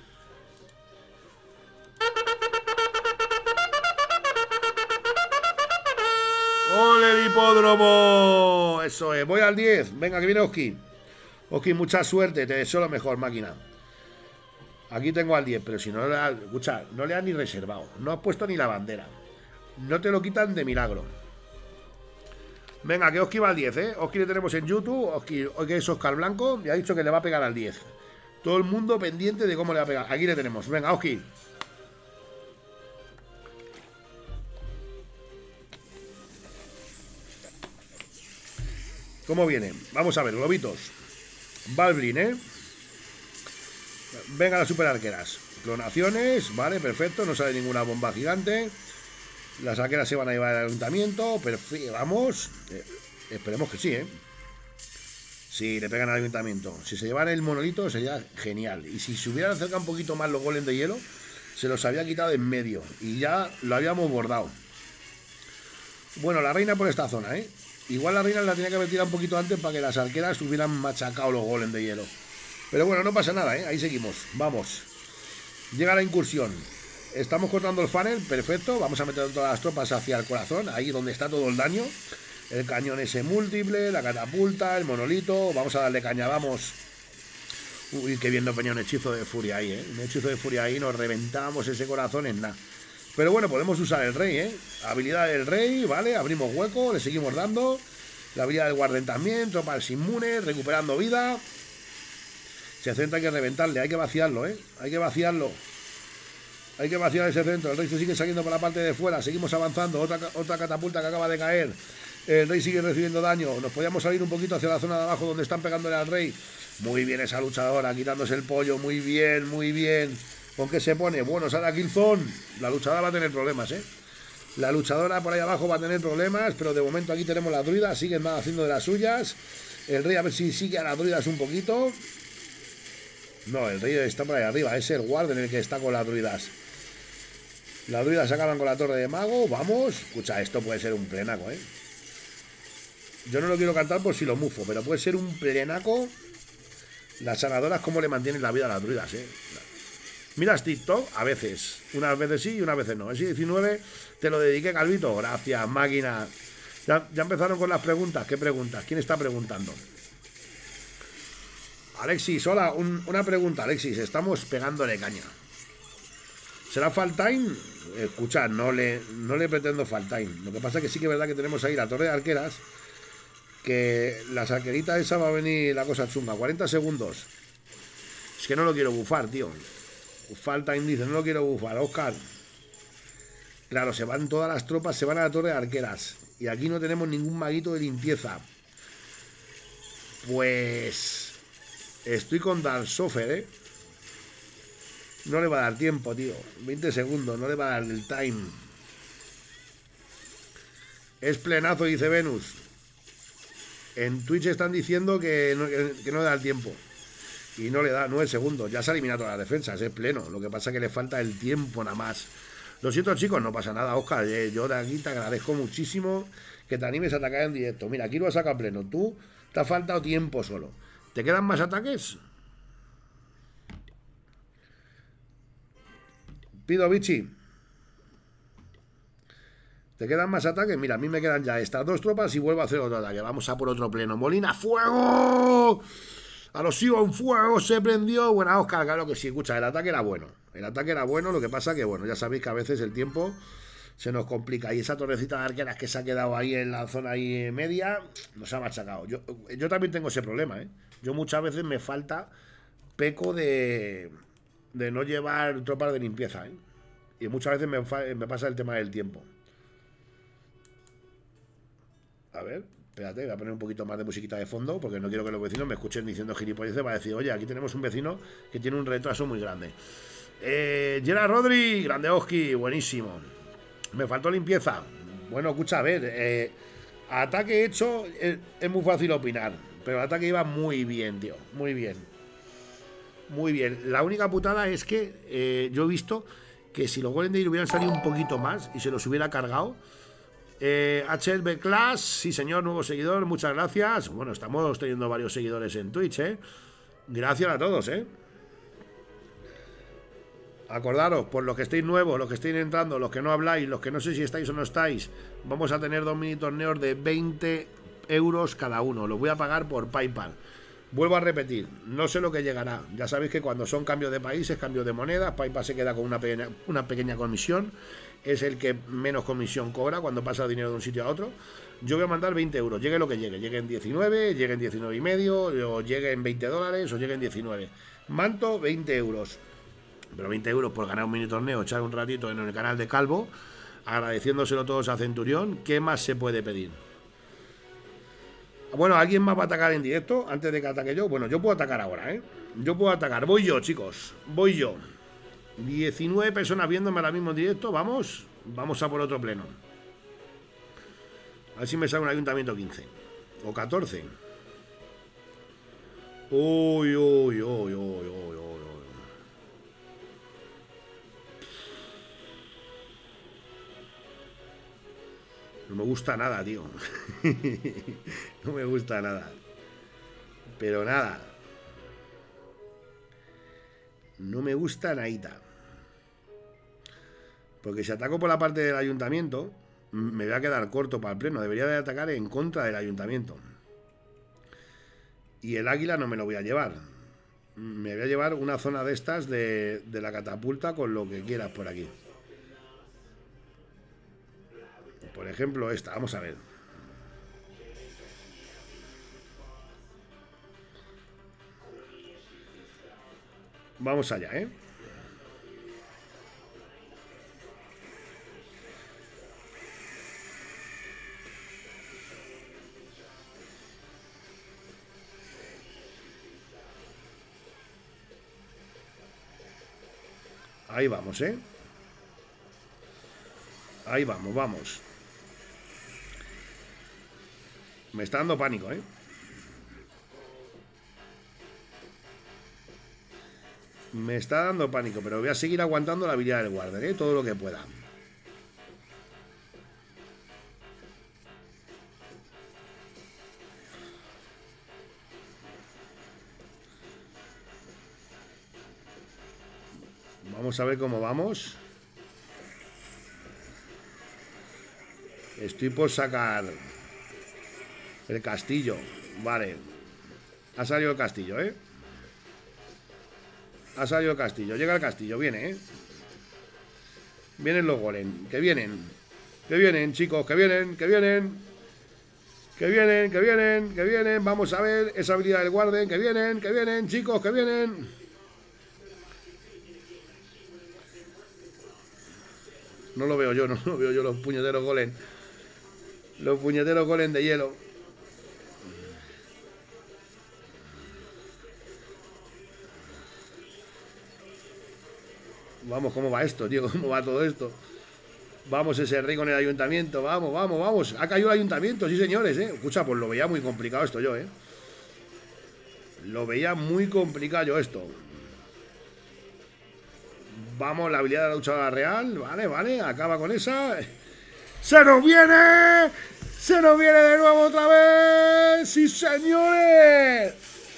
¡Ole el hipódromo! Eso es. Voy al diez. Venga, que viene Oski. Oski, mucha suerte. Te deseo lo mejor, máquina. Aquí tengo al diez, pero si no le has... Escucha, no le has ni reservado. No has puesto ni la bandera. No te lo quitan de milagro. Venga, que Oski va al diez, ¿eh? Oski le tenemos en YouTube. Oski, hoy que es Oscar Blanco, y ha dicho que le va a pegar al diez. Todo el mundo pendiente de cómo le va a pegar. Aquí le tenemos. Venga, Oski. ¿Cómo viene? Vamos a ver, globitos. Valbrin, ¿eh? Venga, las super arqueras. Clonaciones, vale, perfecto. No sale ninguna bomba gigante. Las arqueras se van a llevar al ayuntamiento. Perfecto, vamos. Eh, esperemos que sí, ¿eh? Sí, le pegan al ayuntamiento. Si se llevan el monolito sería genial. Y si se hubieran acercado un poquito más los golems de hielo, Se los había quitado en medio y ya lo habíamos bordado. Bueno, la reina por esta zona, ¿eh? Igual la reina la tenía que haber tirado un poquito antes para que las arqueras hubieran machacado los golems de hielo. Pero bueno, no pasa nada, ¿eh? Ahí seguimos. Vamos. Llega la incursión. Estamos cortando el funnel, perfecto. Vamos a meter todas las tropas hacia el corazón, ahí donde está todo el daño. El cañón ese múltiple, la catapulta, el monolito. Vamos a darle caña, vamos. Uy, qué bien nos venía un hechizo de furia ahí, ¿eh? Un hechizo de furia ahí, nos reventamos ese corazón en nada. Pero bueno, podemos usar el rey, ¿eh? Habilidad del rey, ¿vale? Abrimos hueco, le seguimos dando. La habilidad del guardián también, tropas inmunes, recuperando vida. Ese centro hay que reventarle, hay que vaciarlo, ¿eh? Hay que vaciarlo. Hay que vaciar ese centro. El rey se sigue saliendo por la parte de fuera. Seguimos avanzando. Otra, otra catapulta que acaba de caer. El rey sigue recibiendo daño. Nos podíamos salir un poquito hacia la zona de abajo donde están pegándole al rey. Muy bien esa luchadora, quitándose el pollo. Muy bien, muy bien. ¿Con qué se pone? Bueno, sale a Killzone. La luchadora va a tener problemas, ¿eh? La luchadora por ahí abajo va a tener problemas. Pero de momento aquí tenemos las druidas. Siguen haciendo de las suyas. El rey a ver si sigue a las druidas un poquito. No, el rey está por ahí arriba. Es el guardián el que está con las druidas. Las druidas se acaban con la torre de mago. Vamos. Escucha, esto puede ser un plenaco, ¿eh? Yo no lo quiero cantar por si lo mufo, pero puede ser un plenaco. Las sanadoras cómo le mantienen la vida a las druidas, ¿eh? ¿Miras TikTok? A veces. Unas veces sí y unas veces no. Ese diecinueve te lo dediqué, Calvito. Gracias, máquina. Ya, ya empezaron con las preguntas. ¿Qué preguntas? ¿Quién está preguntando? Alexis, hola. Un, una pregunta, Alexis. Estamos pegándole caña. ¿Será fall time? Escucha, no le, no le pretendo fall time. Lo que pasa es que sí que es verdad que tenemos ahí la torre de arqueras. Que las arqueritas esa va a venir la cosa chunga. cuarenta segundos. Es que no lo quiero bufar, tío. Fall time dice, no lo quiero bufar, Oscar. Claro, se van todas las tropas, se van a la torre de arqueras. Y aquí no tenemos ningún maguito de limpieza. Pues... Estoy con Dark Sofer, ¿eh? No le va a dar tiempo, tío. veinte segundos, no le va a dar el time. Es plenazo, dice Venus. En Twitch están diciendo que no, que, que no le da el tiempo. Y no le da nueve segundos. Ya se ha eliminado todas las defensas, es pleno. Lo que pasa es que le falta el tiempo nada más. Lo siento, chicos, no pasa nada, Oscar. Eh, yo de aquí te agradezco muchísimo que te animes a atacar en directo. Mira, aquí lo has sacado pleno. Tú te ha faltado tiempo solo. ¿Te quedan más ataques? Pido bichi. ¿Te quedan más ataques? Mira, a mí me quedan ya estas dos tropas y vuelvo a hacer otro ataque. Vamos a por otro pleno. Molina, ¡fuego! A los Sion, fuego, se prendió. Buena, Oscar, claro que sí. Escucha, el ataque era bueno. El ataque era bueno, lo que pasa que, bueno, ya sabéis que a veces el tiempo se nos complica. Y esa torrecita de arqueras que se ha quedado ahí en la zona ahí media, nos ha machacado. Yo, yo también tengo ese problema, ¿eh? Yo muchas veces me falta peco de, de no llevar tropas de limpieza, ¿eh? Y muchas veces me, me pasa el tema del tiempo. A ver, espérate, voy a poner un poquito más de musiquita de fondo porque no quiero que los vecinos me escuchen diciendo gilipolleces para decir, oye, aquí tenemos un vecino que tiene un retraso muy grande. Eh, Gerard Rodri, grande Oski, buenísimo. Me faltó limpieza. Bueno, escucha, a ver, eh, ataque hecho es, es muy fácil opinar, pero el ataque iba muy bien, tío, muy bien. Muy bien. La única putada es que eh, yo he visto que si los golems de ir hubieran salido un poquito más y se los hubiera cargado. Eh, H L B Class, sí señor, nuevo seguidor, muchas gracias. Bueno, estamos teniendo varios seguidores en Twitch, ¿eh? Gracias a todos, ¿eh? Acordaros, por los que estéis nuevos, los que estéis entrando, los que no habláis, los que no sé si estáis o no estáis, vamos a tener dos mini torneos de veinte euros cada uno. Los voy a pagar por PayPal. Vuelvo a repetir, no sé lo que llegará. Ya sabéis que cuando son cambios de países, cambios de monedas, PayPal se queda con una pequeña, una pequeña comisión. Es el que menos comisión cobra cuando pasa dinero de un sitio a otro. Yo voy a mandar veinte euros, llegue lo que llegue. Llegue en diecinueve, llegue en diecinueve y medio, o llegue en veinte dólares, o llegue en diecinueve. Manto, veinte euros. Pero veinte euros por ganar un mini torneo, echar un ratito en el canal de Calvo, agradeciéndoselo todos a Centurión. ¿Qué más se puede pedir? Bueno, ¿alguien más va a atacar en directo antes de que ataque yo? Bueno, yo puedo atacar ahora, ¿eh? Yo puedo atacar. Voy yo, chicos. Voy yo. diecinueve personas viéndome ahora mismo en directo. Vamos. Vamos a por otro pleno. A ver si me sale un ayuntamiento quince. O catorce. Uy, uy, uy, uy, uy, uy, uy. No me gusta nada, tío. No me gusta nada. Pero nada. No me gusta nada. Porque si ataco por la parte del ayuntamiento, me voy a quedar corto para el pleno. Debería de atacar en contra del ayuntamiento. Y el águila no me lo voy a llevar. Me voy a llevar una zona de estas de, de la catapulta con lo que quieras por aquí. Por ejemplo, esta. Vamos a ver. Vamos allá, ¿eh? Ahí vamos, ¿eh? Ahí vamos, vamos. Me está dando pánico, ¿eh? Me está dando pánico, pero voy a seguir aguantando la habilidad del guardián, ¿eh? Todo lo que pueda. Vamos a ver cómo vamos. Estoy por sacar el castillo. Vale. Ha salido el castillo, ¿eh? Ha salido el castillo. Llega el castillo, viene, ¿eh? Vienen los golem. Que vienen. Que vienen, chicos, que vienen, que vienen. Que vienen, que vienen, que vienen. Vamos a ver esa habilidad del guardián. Que vienen, que vienen, chicos, que vienen. No lo veo yo, no lo veo yo, los puñeteros golem. Los puñeteros golem de hielo. Vamos, ¿cómo va esto, tío? ¿Cómo va todo esto? Vamos, ese rey con el ayuntamiento. Vamos, vamos, vamos. Ha caído el ayuntamiento, sí, señores, ¿eh? Escucha, pues lo veía muy complicado esto yo, ¿eh? Lo veía muy complicado yo esto. Vamos, la habilidad de la luchadora real. Vale, vale, acaba con esa. ¡Se nos viene! ¡Se nos viene de nuevo otra vez! ¡Sí, señores!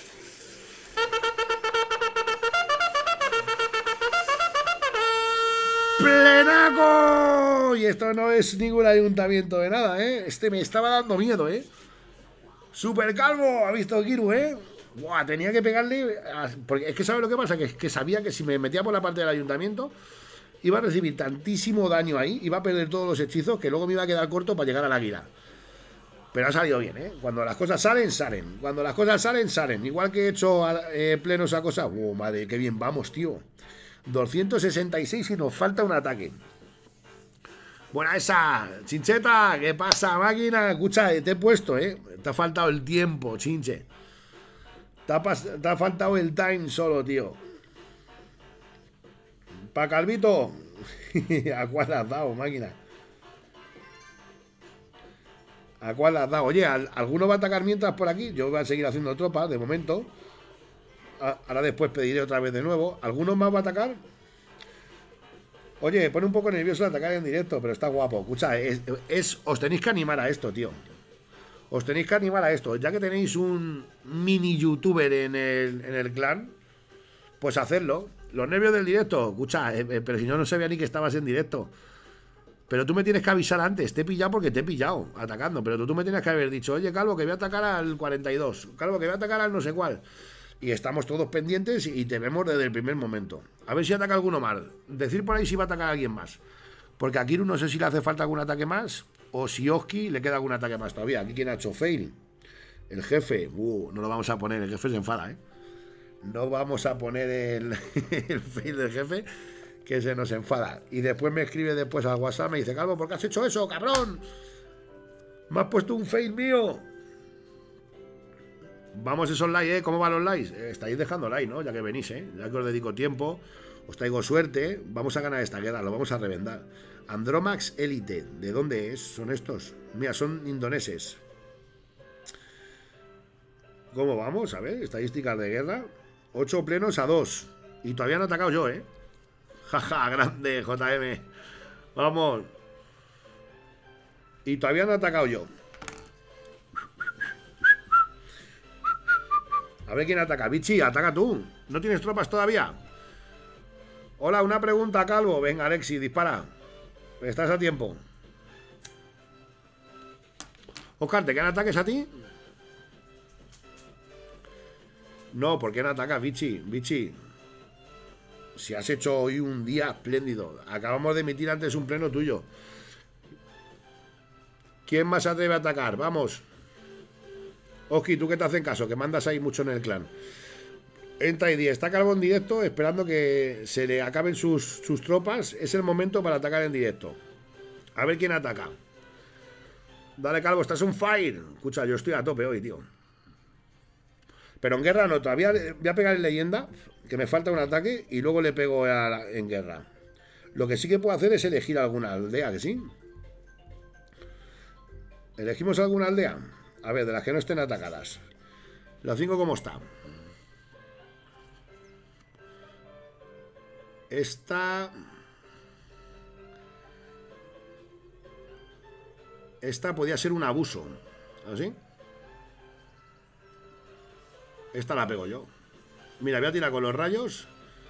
¡Plenaco! Y esto no es ningún ayuntamiento de nada, ¿eh? Este me estaba dando miedo, ¿eh? ¡Super calvo! ¿Ha visto Kiru, eh? Buah, tenía que pegarle. A... Porque es que ¿sabes lo que pasa? Que, que sabía que si me metía por la parte del ayuntamiento iba a recibir tantísimo daño ahí, iba a perder todos los hechizos que luego me iba a quedar corto para llegar al águila. Pero ha salido bien, ¿eh? Cuando las cosas salen, salen. Cuando las cosas salen, salen. Igual que he hecho eh, plenos a cosas. ¡Oh, madre! ¡Qué bien vamos, tío! doscientos sesenta y seis y nos falta un ataque. Buena esa, Chincheta. ¿Qué pasa, máquina? Escucha, te he puesto, ¿eh? Te ha faltado el tiempo, Chinche. Te ha, te ha faltado el time solo, tío. Pa' Calvito. ¿A cuál has dado, máquina? ¿A cuál has dado? Oye, ¿alguno va a atacar mientras por aquí? Yo voy a seguir haciendo tropas, de momento. Ahora después pediré otra vez de nuevo. ¿Alguno más va a atacar? Oye, pone un poco nervioso el atacar en directo, pero está guapo. Escucha, es, es, os tenéis que animar a esto, tío. Os tenéis que animar a esto. Ya que tenéis un mini youtuber en el, en el clan, pues hacerlo. Los nervios del directo, escucha, eh, eh, pero si no, no sabía ni que estabas en directo. Pero tú me tienes que avisar antes. Te he pillado porque te he pillado atacando. Pero tú, tú me tienes que haber dicho, oye, Calvo, que voy a atacar al cuarenta y dos. Calvo, que voy a atacar al no sé cuál. Y estamos todos pendientes y te vemos desde el primer momento. A ver si ataca alguno más. Decir por ahí si va a atacar a alguien más. Porque a Kiru no sé si le hace falta algún ataque más. O si Oski le queda algún ataque más todavía. Aquí quien ha hecho fail. El jefe. Uh, no lo vamos a poner. El jefe se enfada, ¿eh? No vamos a poner el, el fail del jefe, que se nos enfada. Y después me escribe después al WhatsApp. Me dice, Calvo, ¿por qué has hecho eso, cabrón? Me has puesto un fail mío. Vamos esos likes, ¿eh? ¿Cómo van los likes? Eh, estáis dejando like, ¿no? Ya que venís, ¿eh? Ya que os dedico tiempo, os traigo suerte, ¿eh? Vamos a ganar esta guerra, lo vamos a reventar. Andromax Elite, ¿de dónde es? ¿Son estos? Mira, son indoneses. ¿Cómo vamos? A ver, estadísticas de guerra. ocho plenos a dos. Y todavía no he atacado yo, ¿eh? Jaja, grande, J M. Vamos. Y todavía no he atacado yo. A ver quién ataca. Bichi, ataca tú. ¿No tienes tropas todavía? Hola, una pregunta, Calvo. Venga, Alexi, dispara. Estás a tiempo. Oscar, ¿te quedan ataques a ti? No, ¿por qué no atacas, Bichi? Bichi, si has hecho hoy un día espléndido. Acabamos de emitir antes un pleno tuyo. ¿Quién más se atreve a atacar? Vamos. Oski, tú que te hacen caso, que mandas ahí mucho en el clan. Entra y di, está Calvo en directo, esperando que se le acaben sus, sus tropas. Es el momento para atacar en directo. A ver quién ataca. Dale, Calvo, estás on fire. Escucha, yo estoy a tope hoy, tío. Pero en guerra no, todavía voy a pegar en leyenda, que me falta un ataque, y luego le pego a la, en guerra. Lo que sí que puedo hacer es elegir alguna aldea, ¿que sí? ¿Elegimos alguna aldea? A ver, de las que no estén atacadas. La cinco, ¿cómo está? Esta... Esta podría ser un abuso. ¿Así? Esta la pego yo. Mira, voy a tirar con los rayos.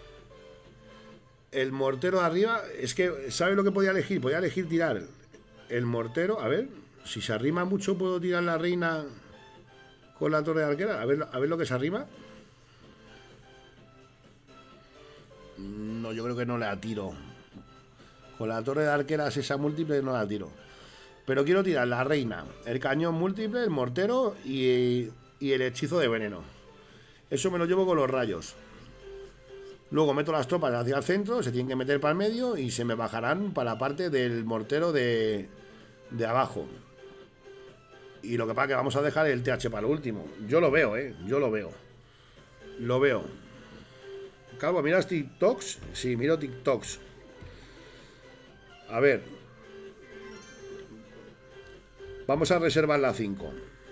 El mortero de arriba... Es que, ¿sabes lo que podía elegir? Podía elegir tirar el mortero. A ver, si se arrima mucho, ¿puedo tirar la reina con la torre de arquera? A ver, a ver lo que se arrima. No, yo creo que no la tiro. Con la torre de arqueras esa múltiple no la tiro. Pero quiero tirar la reina, el cañón múltiple, el mortero y, y el hechizo de veneno. Eso me lo llevo con los rayos. Luego meto las tropas hacia el centro, se tienen que meter para el medio y se me bajarán para la parte del mortero de, de abajo. Y lo que pasa es que vamos a dejar el T H para lo último. Yo lo veo, ¿eh? Yo lo veo. Lo veo. Calvo, ¿miras TikToks? Sí, miro TikToks. A ver. Vamos a reservar la cinco.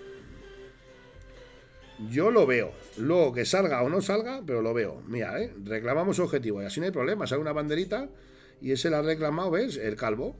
Yo lo veo. Luego que salga o no salga, pero lo veo. Mira, ¿eh? Reclamamos objetivo y así no hay problema. Sale una banderita y ese la ha reclamado, ¿ves? El Calvo.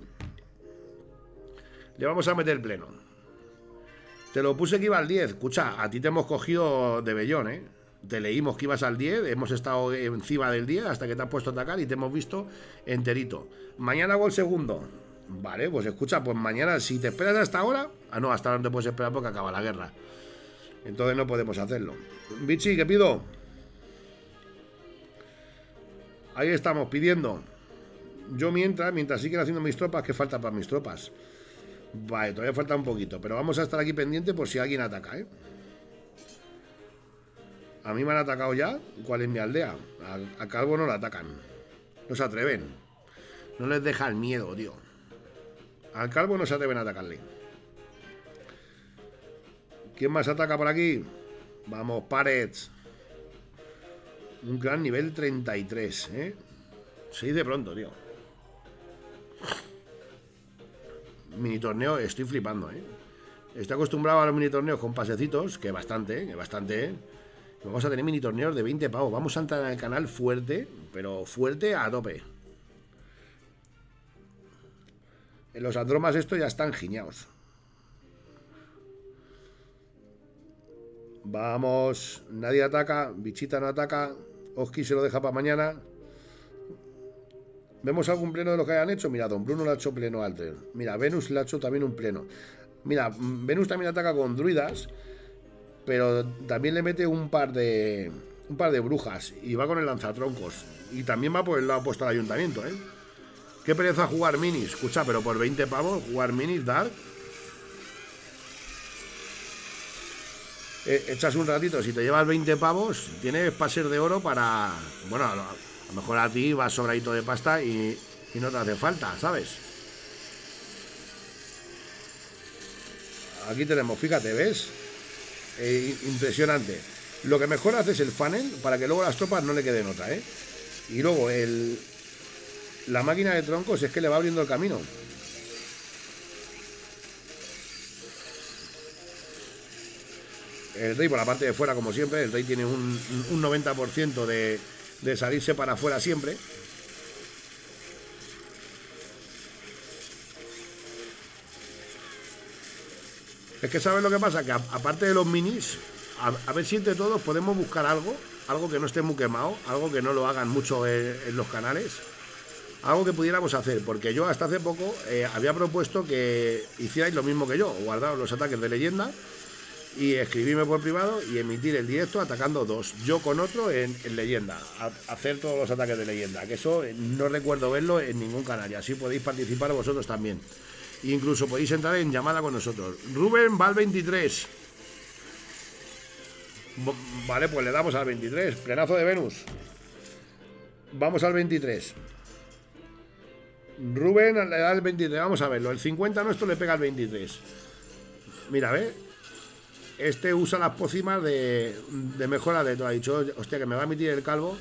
Le vamos a meter pleno. Te lo puse que iba al diez. Escucha, a ti te hemos cogido de vellón, ¿eh? Te leímos que ibas al diez, hemos estado encima del diez hasta que te has puesto a atacar y te hemos visto enterito. Mañana hago el segundo. Vale, pues escucha, pues mañana si te esperas hasta ahora... Ah, no, hasta ahora no te puedes esperar porque acaba la guerra. Entonces no podemos hacerlo. Bichi, ¿qué pido? Ahí estamos, pidiendo. Yo mientras, mientras siguen haciendo mis tropas, ¿qué falta para mis tropas? Vale, todavía falta un poquito, pero vamos a estar aquí pendiente por si alguien ataca, ¿eh? A mí me han atacado ya. ¿Cuál es mi aldea? A, a Calvo no la atacan. No se atreven. No les deja el miedo, tío. Al Calvo no se atreven a atacarle. ¿Quién más ataca por aquí? Vamos, Parets. Un gran nivel treinta y tres, ¿eh? Se dice pronto, tío. Mini torneo, estoy flipando, ¿eh? Estoy acostumbrado a los mini torneos con pasecitos, que bastante, ¿eh? Que bastante, ¿eh? Vamos a tener mini torneos de veinte pavos. Vamos a entrar en el canal fuerte, pero fuerte a tope. En los andromas estos ya están giñados. Vamos, nadie ataca, Bichita no ataca, Oski se lo deja para mañana. ¿Vemos algún pleno de lo que hayan hecho? Mira, Don Bruno le ha hecho pleno alter. Mira, Venus le ha hecho también un pleno. Mira, Venus también ataca con druidas, pero también le mete un par de un par de brujas y va con el lanzatroncos. Y también va por el lado opuesto al ayuntamiento, ¿eh? Qué pereza jugar minis. Escucha, pero por veinte pavos jugar minis Dark. Eh, echas un ratito, si te llevas veinte pavos, tienes pases de oro para... Bueno, a lo, a lo mejor a ti vas sobradito de pasta y, y no te hace falta, ¿sabes? Aquí tenemos, fíjate, ¿ves? Eh, impresionante. Lo que mejor hace es el funnel para que luego las tropas no le queden otra, ¿eh? Y luego el... La máquina de troncos es que le va abriendo el camino. El rey por la parte de fuera, como siempre. El rey tiene un, un noventa por ciento de, de salirse para afuera siempre. Es que ¿sabes lo que pasa? Que a, aparte de los minis, a, a ver si entre todos podemos buscar algo, algo que no esté muy quemado, algo que no lo hagan mucho en, en los canales, algo que pudiéramos hacer, porque yo hasta hace poco eh, había propuesto que hicierais lo mismo que yo, guardaros los ataques de leyenda y escribirme por privado y emitir el directo atacando dos, yo con otro en, en leyenda, a, hacer todos los ataques de leyenda, que eso no recuerdo verlo en ningún canal y así podéis participar vosotros también. Incluso podéis entrar en llamada con nosotros. Rubén va al veintitrés. Vale, pues le damos al veintitrés. Plenazo de Venus. Vamos al veintitrés. Rubén le da el veintitrés. Vamos a verlo. El cincuenta nuestro le pega al veintitrés. Mira, ve. Este usa las pócimas de, de mejora de todo. Ha dicho, hostia, que me va a emitir el calvo.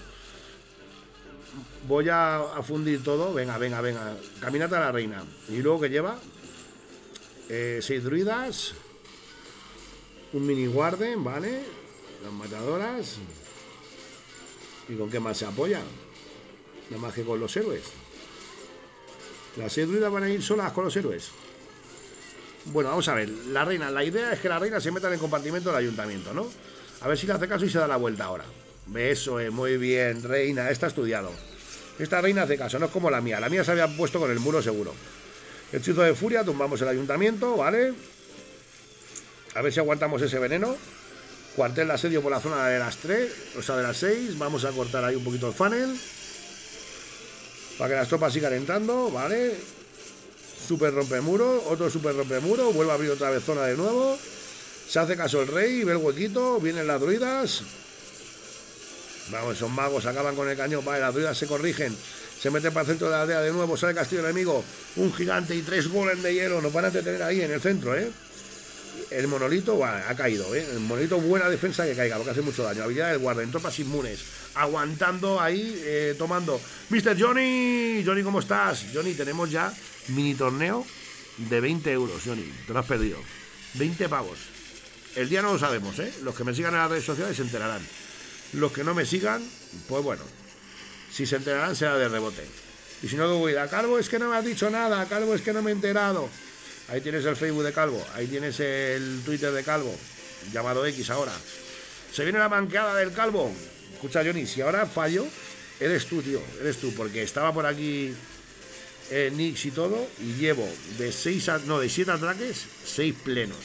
Voy a, a fundir todo. Venga, venga, venga. Caminata a la reina. Y luego que lleva eh, seis druidas, un mini guarden, ¿vale? Las matadoras. ¿Y con qué más se apoya? Nada más que con los héroes. Las seis druidas van a ir solas con los héroes. Bueno, vamos a ver. La reina, la idea es que la reina se meta en el compartimento del ayuntamiento, ¿no? A ver si le hace caso y se da la vuelta ahora. Eso es, muy bien, reina, está estudiado. Esta reina hace caso, no es como la mía. La mía se había puesto con el muro seguro. Hechizo de furia, tumbamos el ayuntamiento, ¿vale? A ver si aguantamos ese veneno. Cuartel de asedio por la zona de las tres, o sea, de las seis. Vamos a cortar ahí un poquito el funnel para que las tropas sigan entrando, ¿vale? Super rompemuro, otro super rompemuro. Vuelve a abrir otra vez zona de nuevo. Se hace caso el rey, ve el huequito, vienen las druidas. Vamos, esos magos acaban con el cañón, vale, las druidas se corrigen, se meten para el centro de la aldea de nuevo, sale castillo enemigo, un gigante y tres golems de hielo, nos van a entretener ahí en el centro, ¿eh? El monolito, bueno, ha caído, ¿eh? El monolito, buena defensa que caiga, porque hace mucho daño. Habilidad del guardián, tropas inmunes, aguantando ahí, eh, tomando. mister Johnny, Johnny, ¿cómo estás? Johnny, tenemos ya mini torneo de veinte euros, Johnny, te lo has perdido. veinte pavos. El día no lo sabemos, ¿eh? Los que me sigan en las redes sociales se enterarán. Los que no me sigan, pues bueno, si se enterarán será de rebote. Y si no, luego dirá, Calvo, es que no me has dicho nada, Calvo, es que no me he enterado. Ahí tienes el Facebook de Calvo, ahí tienes el Twitter de Calvo, llamado X ahora. Se viene la manqueada del Calvo. Escucha, Johnny, si ahora fallo, eres tú, tío, eres tú, porque estaba por aquí eh, Nix y todo, y llevo de seis a, no, de siete ataques, seis plenos.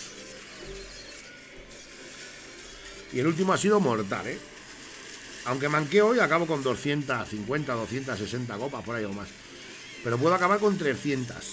Y el último ha sido mortal, ¿eh? Aunque manqué hoy, acabo con doscientas cincuenta, doscientas sesenta copas, por ahí o más. Pero puedo acabar con trescientas.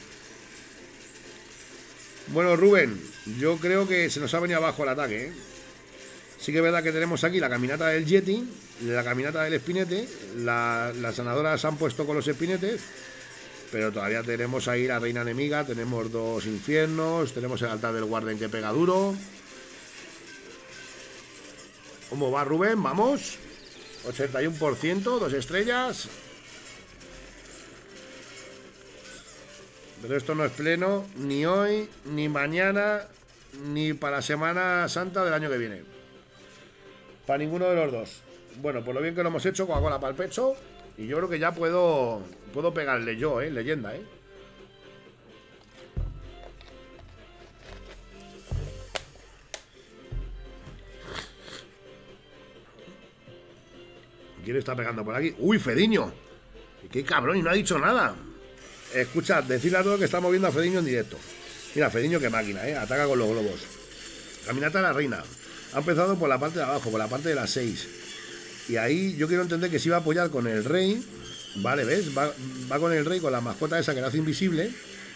Bueno, Rubén, yo creo que se nos ha venido abajo el ataque, ¿eh? Sí que es verdad que tenemos aquí la caminata del Yeti, la caminata del Espinete, la, las sanadoras se han puesto con los espinetes, pero todavía tenemos ahí la reina enemiga, tenemos dos infiernos, tenemos el altar del guardián que pega duro. ¿Cómo va, Rubén? Vamos. ochenta y uno por ciento, dos estrellas. Pero esto no es pleno, ni hoy, ni mañana, ni para Semana Santa del año que viene. Para ninguno de los dos. Bueno, por lo bien que lo hemos hecho, Coca-Cola para el pecho. Y yo creo que ya puedo, puedo pegarle yo, ¿eh? Leyenda, ¿eh? ¿Quién está pegando por aquí? ¡Uy, Fediño! ¡Qué cabrón! Y no ha dicho nada. Escuchad, decirle a todos que estamos viendo a Fediño en directo. Mira, Fediño, qué máquina, ¿eh? Ataca con los globos. Caminata a la reina. Ha empezado por la parte de abajo, por la parte de las seis. Y ahí yo quiero entender que se iba a apoyar con el rey. Vale, ¿ves? Va, va con el rey, con la mascota esa que lo hace invisible.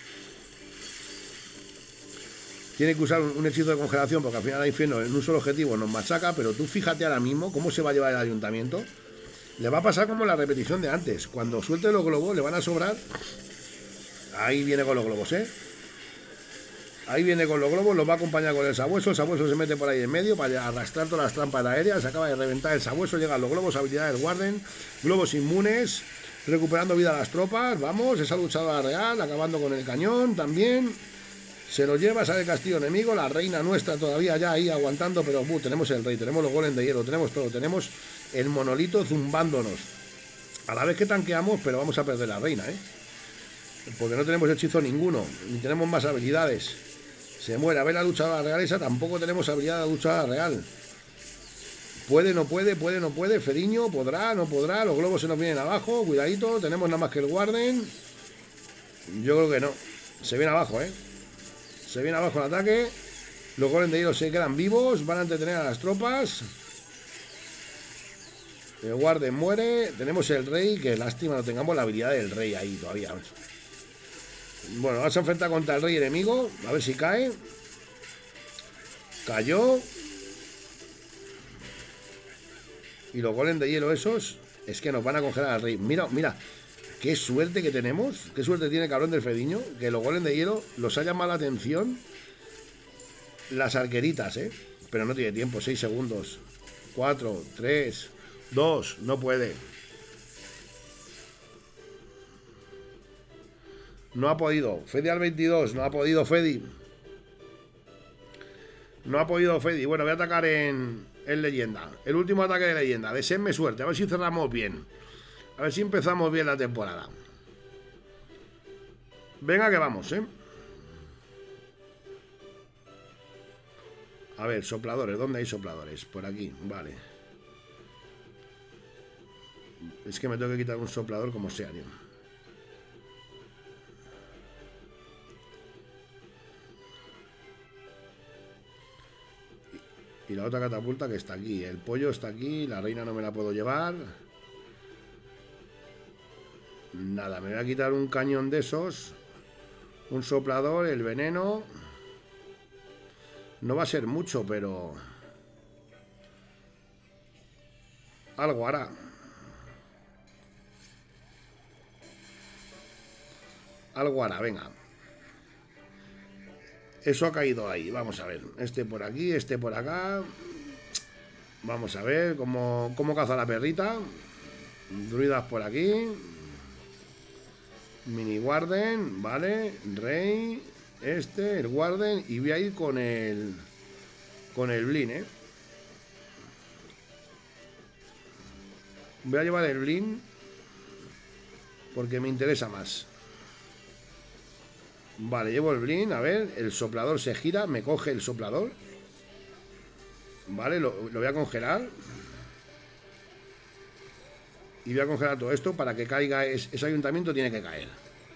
Tiene que usar un, un hechizo de congelación porque al final el infierno en un solo objetivo nos machaca. Pero tú fíjate ahora mismo cómo se va a llevar el ayuntamiento. Le va a pasar como la repetición de antes. Cuando suelte los globos le van a sobrar. Ahí viene con los globos, ¿eh? Ahí viene con los globos, los va a acompañar con el sabueso. El sabueso se mete por ahí en medio para arrastrar todas las trampas aéreas. Se acaba de reventar el sabueso, llegan los globos, habilidad del guarden, globos inmunes, recuperando vida a las tropas. Vamos, esa luchadora real, acabando con el cañón también. Se lo lleva, sale el castillo enemigo, la reina nuestra todavía ya ahí aguantando, pero uh, tenemos el rey, tenemos los golems de hielo, tenemos todo, tenemos el monolito zumbándonos. A la vez que tanqueamos, pero vamos a perder la reina, ¿eh? Porque no tenemos hechizo ninguno, ni tenemos más habilidades. Se muere. A ver la luchadora real esa. Tampoco tenemos habilidad de la luchadora real. Puede, no puede, puede, no puede. Fediño, podrá, no podrá. Los globos se nos vienen abajo. Cuidadito. Tenemos nada más que el Warden. Yo creo que no. Se viene abajo, ¿eh? Se viene abajo el ataque. Los golems de hielo se quedan vivos. Van a entretener a las tropas. El Warden muere. Tenemos el rey. Que lástima no tengamos la habilidad del rey ahí todavía. Bueno, vamos a enfrentar contra el rey enemigo. A ver si cae. Cayó. Y los golems de hielo esos, es que nos van a congelar al rey. Mira, mira, qué suerte que tenemos. Qué suerte tiene el cabrón del Fediño. Que los golems de hielo los ha llamado la atención las arqueritas, ¿eh? Pero no tiene tiempo, seis segundos. cuatro, tres, dos, no puede. No ha podido. Fedi al veintidós, no ha podido Fedi. No ha podido Fedi. Bueno, voy a atacar en, en leyenda. El último ataque de leyenda. Deseenme suerte. A ver si cerramos bien. A ver si empezamos bien la temporada. Venga que vamos, ¿eh? A ver, sopladores. ¿Dónde hay sopladores? Por aquí, vale. Es que me tengo que quitar un soplador como sea, tío. Y la otra catapulta que está aquí. El pollo está aquí. La reina no me la puedo llevar. Nada, me voy a quitar un cañón de esos. Un soplador, el veneno. No va a ser mucho, pero... algo hará. Algo hará, venga. Eso ha caído ahí, vamos a ver. Este por aquí, este por acá. Vamos a ver cómo, cómo caza la perrita. Druidas por aquí. Mini Warden, vale. Rey, este, el Warden. Y voy a ir con el... con el Blin, eh. Voy a llevar el Blin porque me interesa más. Vale, llevo el Blin, a ver, el soplador se gira, me coge el soplador. Vale, lo, lo voy a congelar. Y voy a congelar todo esto para que caiga, es, ese ayuntamiento tiene que caer.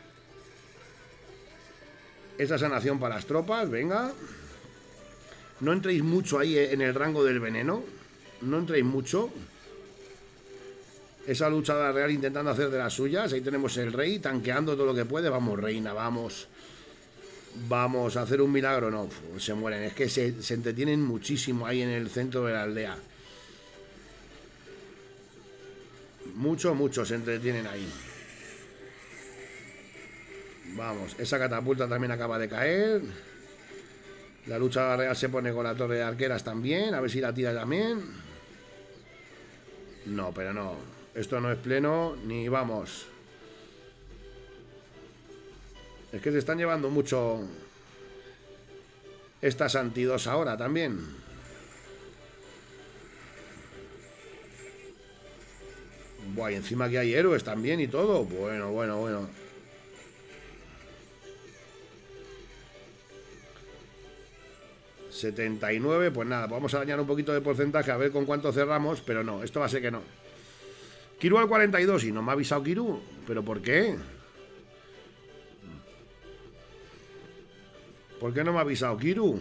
Esta sanación para las tropas, venga. No entréis mucho ahí en el rango del veneno. No entréis mucho. Esa luchadora real intentando hacer de las suyas. Ahí tenemos el rey tanqueando todo lo que puede. Vamos, reina, vamos. Vamos a hacer un milagro. No, se mueren. Es que se, se entretienen muchísimo ahí en el centro de la aldea. Mucho, mucho se entretienen ahí. Vamos, esa catapulta también acaba de caer. La luchadora real se pone con la torre de arqueras también. A ver si la tira también. No, pero no. Esto no es pleno, ni vamos. Es que se están llevando mucho estas antidos ahora también. Buah, y encima que hay héroes también y todo. Bueno, bueno, bueno. setenta y nueve, pues nada, vamos a dañar un poquito de porcentaje a ver con cuánto cerramos, pero no, esto va a ser que no. Kiru al cuarenta y dos y no me ha avisado Kiru. ¿Pero por qué? ¿Por qué no me ha avisado Kiru?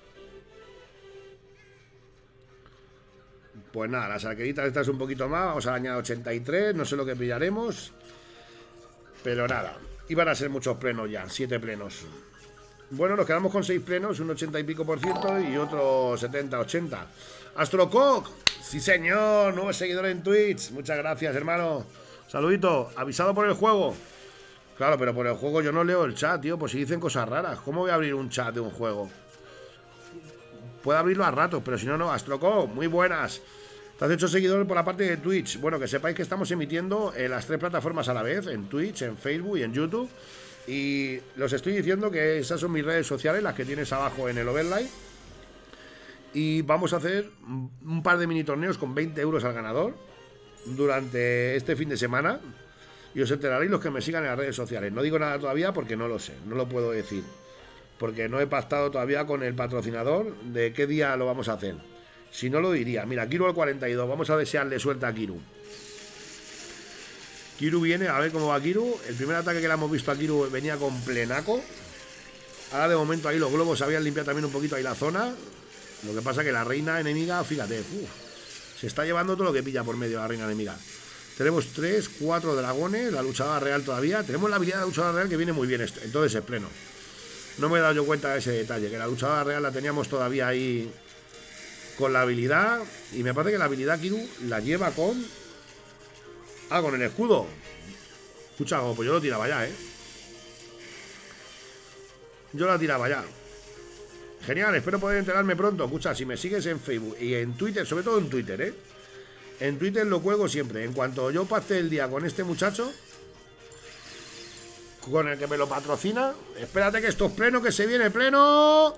Pues nada, las arqueritas estas un poquito más. Vamos a dañar ochenta y tres, no sé lo que pillaremos. Pero nada, iban a ser muchos plenos ya, siete plenos. Bueno, nos quedamos con seis plenos, un ochenta y pico por ciento y otro setenta, ochenta. Astrocock, sí señor, nuevo seguidor en Twitch. Muchas gracias, hermano. Saludito, avisado por el juego. Claro, pero por el juego yo no leo el chat, tío, pues si dicen cosas raras. ¿Cómo voy a abrir un chat de un juego? Puedo abrirlo a ratos, pero si no, no. Astrocock, muy buenas. Te has hecho seguidor por la parte de Twitch. Bueno, que sepáis que estamos emitiendo en las tres plataformas a la vez, en Twitch, en Facebook y en YouTube. Y los estoy diciendo que esas son mis redes sociales, las que tienes abajo en el overlay. Y vamos a hacer un par de mini torneos con veinte euros al ganador durante este fin de semana. Y os enteraréis los que me sigan en las redes sociales. No digo nada todavía porque no lo sé, no lo puedo decir. porque no he pactado todavía con el patrocinador de qué día lo vamos a hacer. Si no, lo diría. Mira, Kiru al cuarenta y dos. Vamos a desearle suerte a Kiru. Kiru viene, a ver cómo va Kiru. El primer ataque que le hemos visto a Kiru venía con plenaco. Ahora de momento ahí los globos habían limpiado también un poquito ahí la zona. Lo que pasa que la reina enemiga, fíjate, uf, se está llevando todo lo que pilla por medio la reina enemiga. Tenemos tres, cuatro dragones, la luchadora real todavía. Tenemos la habilidad de la luchadora real que viene muy bien, entonces es pleno. No me he dado yo cuenta de ese detalle, que la luchadora real la teníamos todavía ahí con la habilidad. Y me parece que la habilidad Kiru la lleva con... Ah, con el escudo. Escucha, pues yo lo tiraba ya, ¿eh? Yo la tiraba ya. Genial, espero poder enterarme pronto. Escucha, si me sigues en Facebook y en Twitter, sobre todo en Twitter, ¿eh? En Twitter lo cuelgo siempre. En cuanto yo pase el día con este muchacho, con el que me lo patrocina, espérate que esto es pleno, que se viene pleno.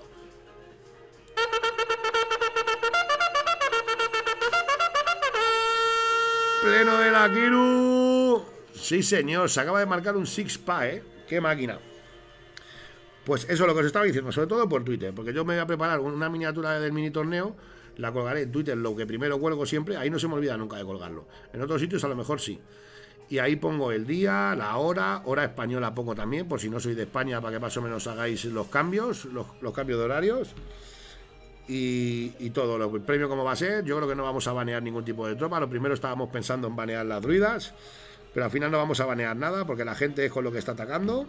Pleno de la Kiru. Sí, señor, se acaba de marcar un six-pack, ¿eh? Qué máquina. Pues eso es lo que os estaba diciendo, sobre todo por Twitter, porque yo me voy a preparar una miniatura del mini torneo, la colgaré en Twitter, lo que primero cuelgo siempre, ahí no se me olvida nunca de colgarlo. En otros sitios a lo mejor sí. Y ahí pongo el día, la hora, hora española pongo también, por si no soy de España, para que más o menos hagáis los cambios, los, los cambios de horarios. Y, y todo, lo, el premio como va a ser, yo creo que no vamos a banear ningún tipo de tropa. Lo primero estábamos pensando en banear las druidas, pero al final no vamos a banear nada, porque la gente es con lo que está atacando.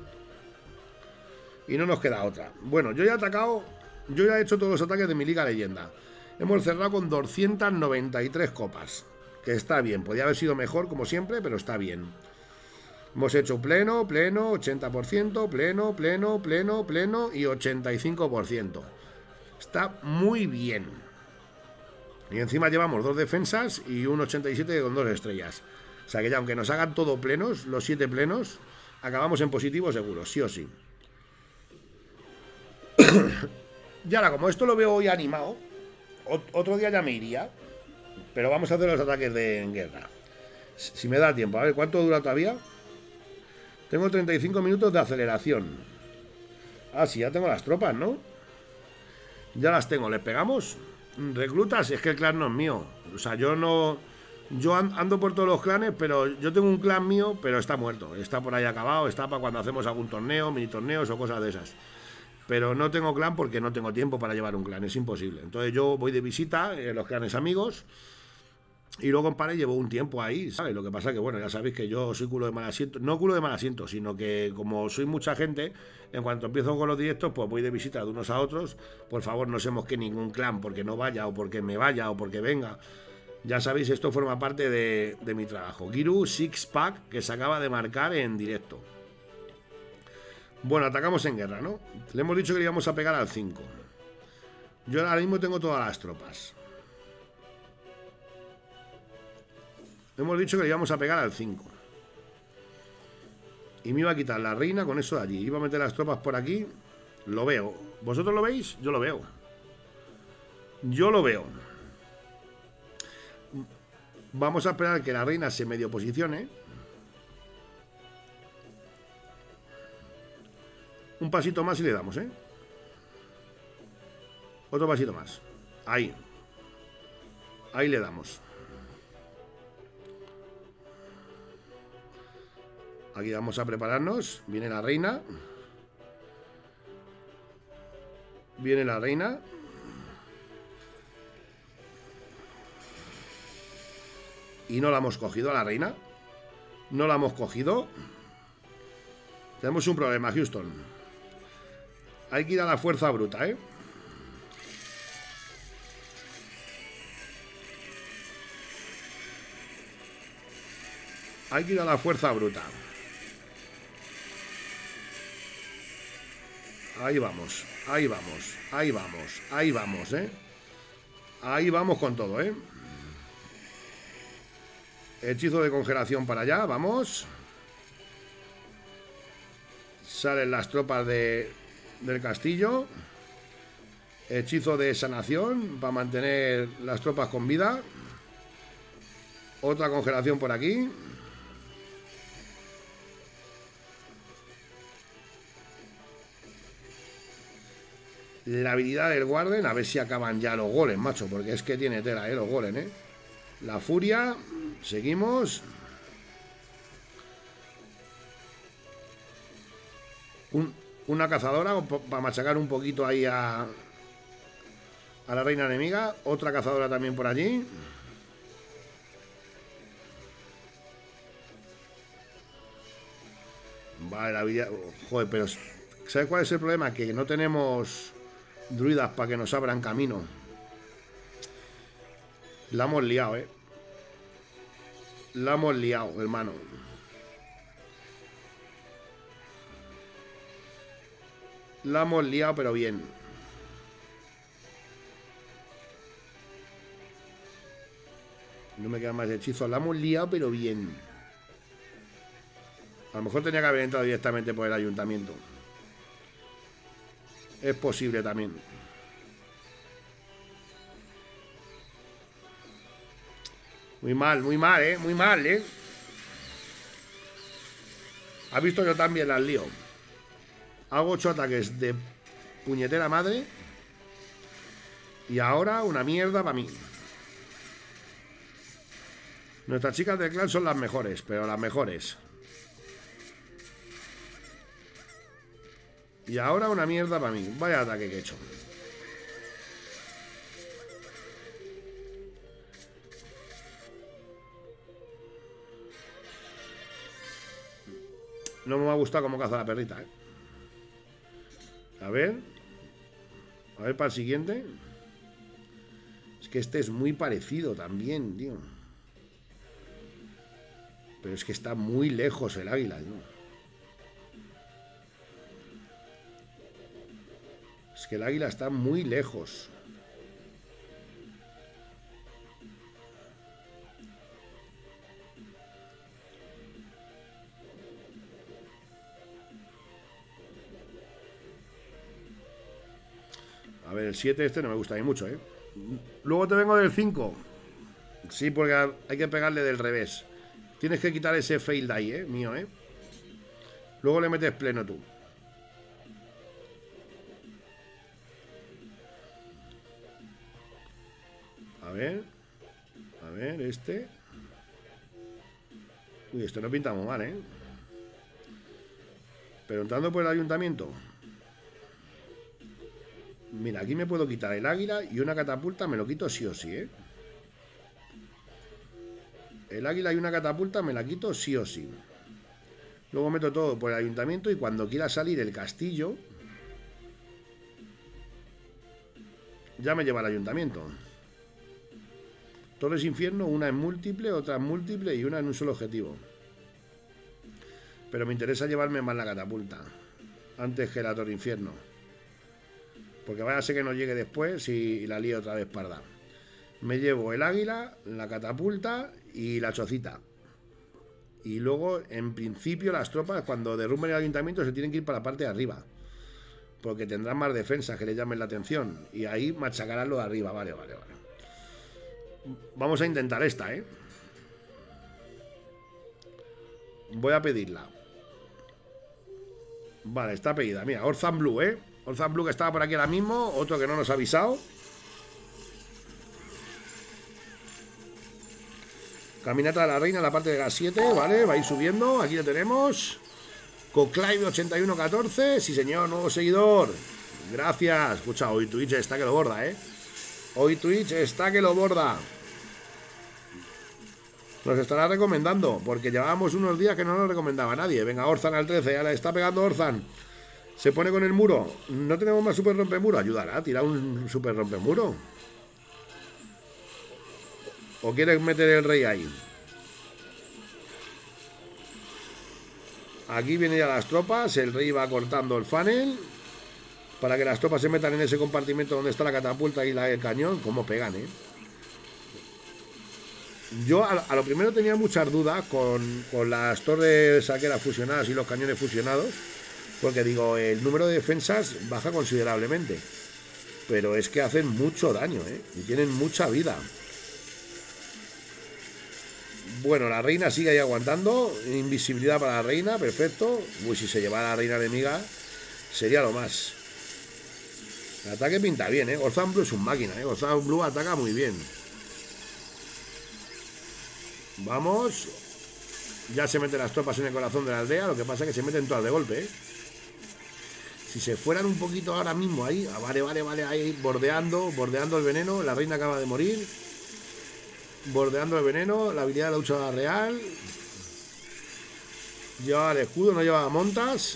Y no nos queda otra. Bueno, yo ya he atacado, yo ya he hecho todos los ataques de mi Liga Leyenda. Hemos cerrado con doscientas noventa y tres copas, que está bien, podía haber sido mejor como siempre, pero está bien. Hemos hecho pleno, pleno, ochenta por ciento, pleno, pleno, pleno, pleno y ochenta y cinco por ciento. Está muy bien. Y encima llevamos dos defensas y un ochenta y siete con dos estrellas. O sea que ya aunque nos hagan todo plenos, los siete plenos, acabamos en positivo seguro, sí o sí. Y ahora, como esto lo veo hoy animado, otro día ya me iría, pero vamos a hacer los ataques de guerra. Si me da tiempo, a ver, ¿cuánto dura todavía? Tengo treinta y cinco minutos de aceleración. Ah, sí, ya tengo las tropas, ¿no? Ya las tengo, ¿les pegamos? Reclutas, es que el clan no es mío. O sea, yo no... Yo ando por todos los clanes, pero yo tengo un clan mío, pero está muerto. Está por ahí acabado, está para cuando hacemos algún torneo, mini torneos o cosas de esas. Pero no tengo clan porque no tengo tiempo para llevar un clan, es imposible. Entonces yo voy de visita en los clanes amigos y luego en Pare llevo un tiempo ahí, ¿sabes? Lo que pasa que, bueno, ya sabéis que yo soy culo de mal asiento. No culo de mal asiento, sino que como soy mucha gente, en cuanto empiezo con los directos, pues voy de visita de unos a otros. Por favor, no se mosque ningún clan porque no vaya o porque me vaya o porque venga. Ya sabéis, esto forma parte de, de mi trabajo. Kiru Six Pack, que se acaba de marcar en directo. Bueno, atacamos en guerra, ¿no? Le hemos dicho que le íbamos a pegar al cinco. Yo ahora mismo tengo todas las tropas. Hemos dicho que le íbamos a pegar al cinco. Y me iba a quitar la reina con eso de allí. Iba a meter las tropas por aquí. Lo veo. ¿Vosotros lo veis? Yo lo veo. Yo lo veo. Vamos a esperar que la reina se medio posicione. Un pasito más y le damos, ¿eh? Otro pasito más. Ahí. Ahí le damos. Aquí vamos a prepararnos. Viene la reina. Viene la reina. Y no la hemos cogido a la reina. No la hemos cogido. Tenemos un problema, Houston. Hay que ir a la fuerza bruta, ¿eh? Hay que ir a la fuerza bruta. Ahí vamos, ahí vamos, ahí vamos, ahí vamos, ¿eh? Ahí vamos con todo, ¿eh? Hechizo de congelación para allá, vamos. Salen las tropas de, del castillo. Hechizo de sanación para mantener las tropas con vida. Otra congelación por aquí. la habilidad del Warden, a ver si acaban ya los goles, macho, porque es que tiene tela, eh, los goles, eh. La furia, seguimos. Un, una cazadora para machacar un poquito ahí a, a la reina enemiga. Otra cazadora también por allí. Vale, la habilidad... Joder, pero ¿sabes cuál es el problema? Que no tenemos druidas para que nos abran camino. La hemos liado, eh. La hemos liado, hermano. La hemos liado, pero bien. No me quedan más hechizos. La hemos liado, pero bien. A lo mejor tenía que haber entrado directamente por el ayuntamiento. Es posible también. Muy mal, muy mal, eh. Muy mal, eh. Ha visto yo también las lío. Hago ocho ataques de puñetera madre. Y ahora una mierda para mí. Nuestras chicas del clan son las mejores, pero las mejores. Y ahora una mierda para mí. Vaya ataque que he hecho. No me ha gustado cómo caza la perrita, eh. A ver. A ver para el siguiente. Es que este es muy parecido también, tío. Pero es que está muy lejos el águila, ¿no? Es que el águila está muy lejos. A ver, el siete este no me gusta a mí mucho, ¿eh? Luego te vengo del cinco. Sí, porque hay que pegarle del revés. Tienes que quitar ese fail die, ¿eh? Mío, ¿eh? Luego le metes pleno tú. A ver. A ver, este. Uy, esto no pinta muy mal, ¿eh? Pero entrando por el ayuntamiento. Mira, aquí me puedo quitar el águila y una catapulta me lo quito sí o sí, ¿eh? El águila y una catapulta me la quito sí o sí. Luego meto todo por el ayuntamiento y cuando quiera salir el castillo ya me lleva al ayuntamiento. Torres Infierno, una en múltiple, otra en múltiple y una en un solo objetivo. Pero me interesa llevarme más la catapulta antes que la Torre Infierno. Porque vaya a ser que no llegue después y la lío otra vez parda. Me llevo el águila, la catapulta y la chocita. Y luego, en principio, las tropas, cuando derrumben el ayuntamiento, se tienen que ir para la parte de arriba. Porque tendrán más defensas que les llamen la atención. Y ahí machacarán lo de arriba. Vale, vale, vale. Vamos a intentar esta, ¿eh? Voy a pedirla. Vale, está pedida. Mira, Orthan Blue, ¿eh? Orthan Blue que estaba por aquí ahora mismo. Otro que no nos ha avisado. Caminata de la reina, la parte de las siete, ¿vale? Va a ir subiendo, aquí lo tenemos. Coclive ochenta y uno catorce, sí señor, nuevo seguidor. Gracias. Escucha, hoy Twitch está que lo borda, ¿eh? Hoy Twitch está que lo borda. Nos estará recomendando, porque llevábamos unos días que no nos recomendaba a nadie. Venga, Orthan al trece, ya le está pegando Orthan. Se pone con el muro. No tenemos más super rompemuro. Ayudará, tira un super rompemuro. ¿O quieres meter el rey ahí? Aquí vienen ya las tropas. El rey va cortando el funnel para que las tropas se metan en ese compartimento donde está la catapulta y la, el cañón. ¿Cómo pegan, eh? Yo a, a lo primero tenía muchas dudas con, con las torres saqueras fusionadas y los cañones fusionados. Porque digo, el número de defensas baja considerablemente. Pero es que hacen mucho daño, ¿eh? Y tienen mucha vida. Bueno, la reina sigue ahí aguantando. Invisibilidad para la reina, perfecto. Uy, si se llevara a la reina enemiga sería lo más. El ataque pinta bien, ¿eh? Orphan Blue es un máquina, ¿eh? Orphan Blue ataca muy bien. Vamos. Ya se meten las tropas en el corazón de la aldea. Lo que pasa es que se meten todas de golpe, ¿eh? Si se fueran un poquito ahora mismo ahí. Ah, vale, vale, vale, ahí bordeando. Bordeando el veneno. La reina acaba de morir. Bordeando el veneno. La habilidad de la lucha real. Lleva el escudo, no lleva montas.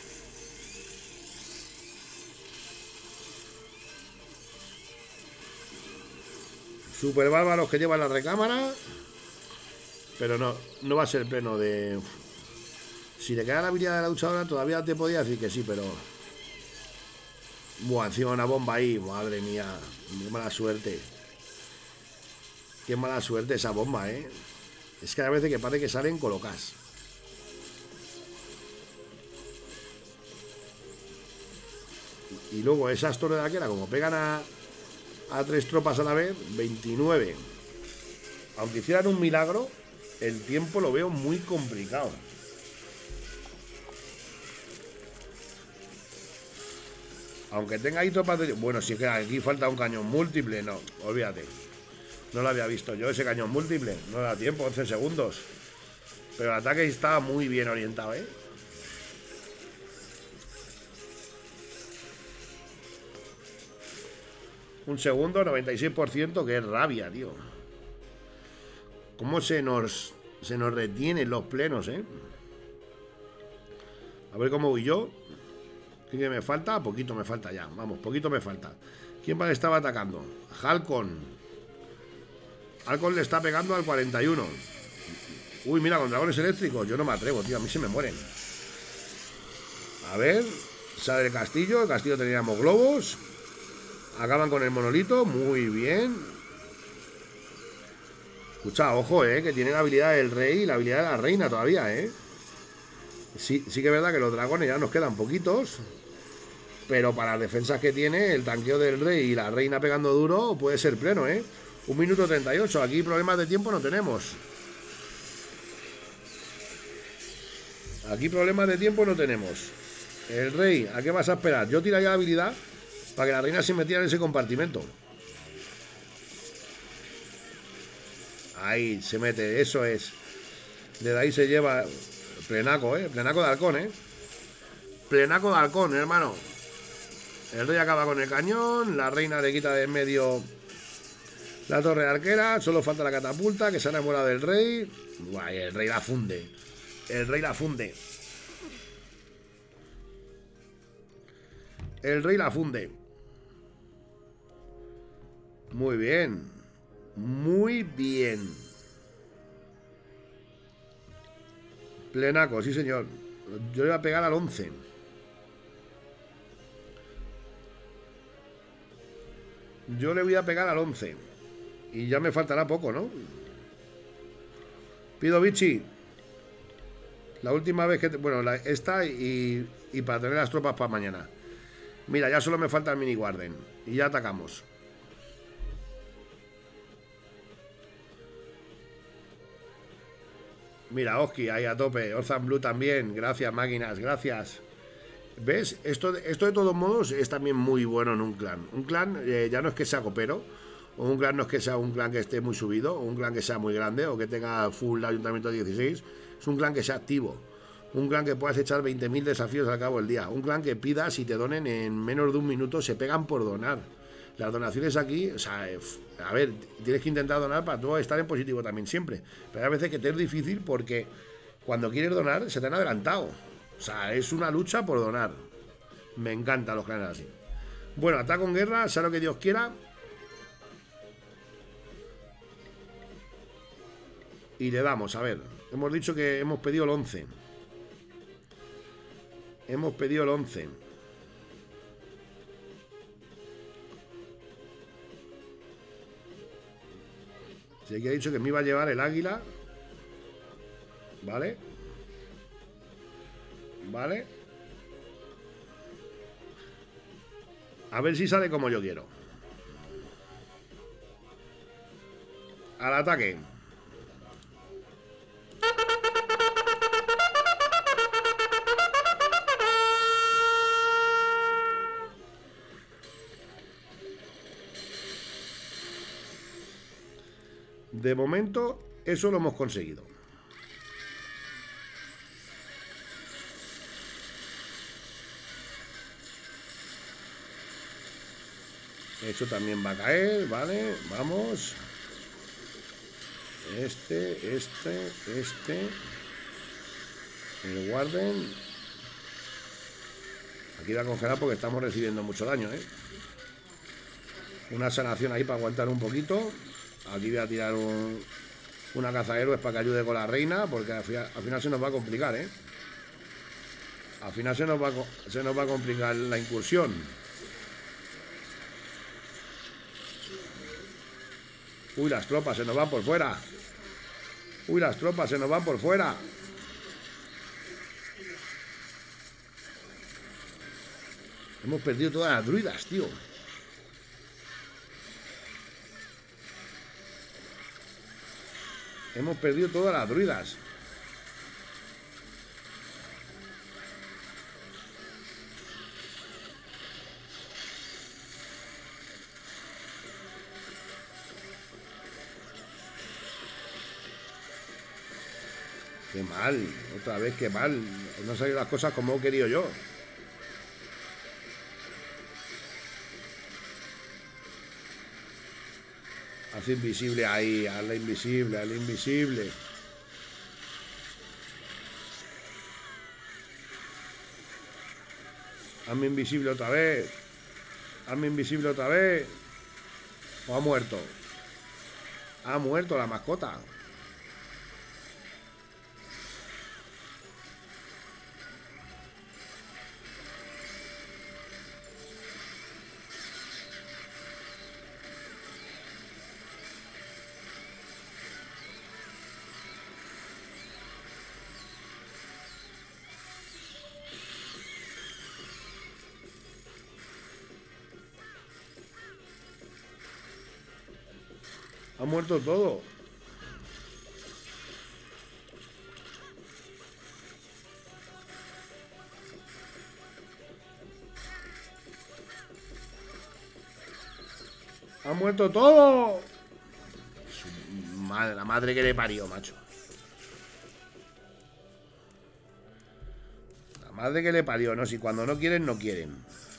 Super bárbaros que llevan la recámara. Pero no, no va a ser pleno de... Si le queda la habilidad de la luchadora todavía te podía decir que sí, pero... Buah, encima una bomba ahí, madre mía. Qué mala suerte. Qué mala suerte esa bomba, eh. Es que a veces que parece que salen colocadas. Y luego esas torres de arquera, como pegan a, a tres tropas a la vez, veintinueve. Aunque hicieran un milagro, el tiempo lo veo muy complicado. Aunque tenga ahí tropas de... Bueno, si es que aquí falta un cañón múltiple, no, olvídate. No lo había visto yo, ese cañón múltiple. No da tiempo, once segundos. Pero el ataque está muy bien orientado, ¿eh? Un segundo, noventa y seis por ciento, que es rabia, tío. ¿Cómo se nos, se nos retienen los plenos, eh? A ver cómo voy yo. ¿Qué me falta? Poquito me falta ya. Vamos, poquito me falta. ¿Quién más estaba atacando? Halcon. Halcon le está pegando al cuarenta y uno. Uy, mira, con dragones eléctricos. Yo no me atrevo, tío. A mí se me mueren. A ver. Sale el castillo. El castillo teníamos globos. Acaban con el monolito. Muy bien. Escucha, ojo, eh. Que tiene la habilidad del rey y la habilidad de la reina todavía, eh. Sí, sí que es verdad que los dragones ya nos quedan poquitos. Pero para las defensas que tiene, el tanqueo del rey y la reina pegando duro puede ser pleno, ¿eh? Un minuto treinta y ocho. Aquí problemas de tiempo no tenemos. Aquí problemas de tiempo no tenemos. El rey, ¿a qué vas a esperar? Yo tiraría la habilidad para que la reina se metiera en ese compartimento. Ahí se mete, eso es. Desde ahí se lleva plenaco, ¿eh? Plenaco de halcón, ¿eh? Plenaco de halcón, hermano. El rey acaba con el cañón. La reina le quita de en medio la torre arquera. Solo falta la catapulta que se enamora del rey. Guay, el rey la funde. El rey la funde. El rey la funde. Muy bien. Muy bien. Plenaco, sí señor. Yo le voy a pegar al once. Yo le voy a pegar al once. Y ya me faltará poco, ¿no? Pido bichi. La última vez que... Te, bueno, la, esta y, y para tener las tropas para mañana. Mira, ya solo me falta el mini guarden. Y ya atacamos. Mira, Oski, ahí a tope. Orphan Blue también. Gracias, máquinas, gracias. ¿Ves? Esto, esto de todos modos es también muy bueno en un clan. Un clan eh, ya no es que sea copero, o un clan no es que sea un clan que esté muy subido, o un clan que sea muy grande, o que tenga full ayuntamiento dieciséis. Es un clan que sea activo. Un clan que puedas echar veinte mil desafíos al cabo del día. Un clan que pidas y te donen en menos de un minuto, se pegan por donar. Las donaciones aquí, o sea, a ver, tienes que intentar donar para tú estar en positivo también siempre. Pero hay veces que te es difícil porque cuando quieres donar se te han adelantado. O sea, es una lucha por donar. Me encantan los clanes así. Bueno, ataco en guerra, sea lo que Dios quiera. Y le damos, a ver. Hemos dicho que hemos pedido el once. Hemos pedido el once. Si aquí ha dicho que me iba a llevar el águila. Vale. Vale. A ver si sale como yo quiero. Al ataque. De momento, eso lo hemos conseguido. Eso también va a caer, ¿vale? Vamos. Este, este, este. El Warden. Aquí va a congelar porque estamos recibiendo mucho daño, ¿eh? Una sanación ahí para aguantar un poquito. Aquí voy a tirar un, una cazahéroes para que ayude con la reina, porque al final, al final se nos va a complicar, ¿eh? Al final se nos va a, se nos va a complicar la incursión. Uy, las tropas se nos van por fuera. Uy, las tropas se nos van por fuera. Hemos perdido todas las druidas, tío. Hemos perdido todas las druidas. Qué mal, otra vez qué mal. No han salido las cosas como he querido yo. Haz invisible ahí, hazla invisible, hazla invisible. Hazme invisible otra vez. Hazme invisible otra vez. O ha muerto. Ha muerto la mascota. Ha muerto todo. Ha muerto todo. Su madre, la madre que le parió, macho. La madre que le parió, no, si cuando no quieren, no quieren.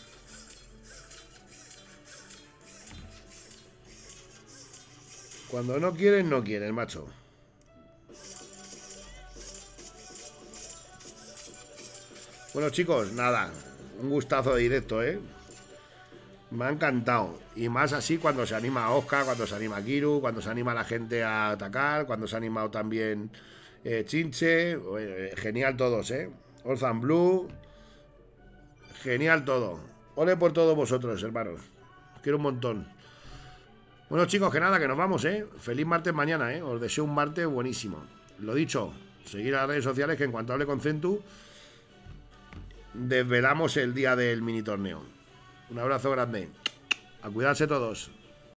Cuando no quieren, no quieren, macho. Bueno, chicos, nada. Un gustazo de directo, ¿eh? Me ha encantado. Y más así cuando se anima Oscar, cuando se anima Kiru, cuando se anima la gente a atacar, cuando se ha animado también eh, Chinche. Eh, genial todos, ¿eh? Orphan Blue. Genial todo. Ole por todos vosotros, hermanos. Os quiero un montón. Bueno, chicos, que nada, que nos vamos, ¿eh? Feliz martes mañana, ¿eh? Os deseo un martes buenísimo. Lo dicho, seguir a las redes sociales, que en cuanto hable con Centu, desvelamos el día del mini torneo. Un abrazo grande. A cuidarse todos.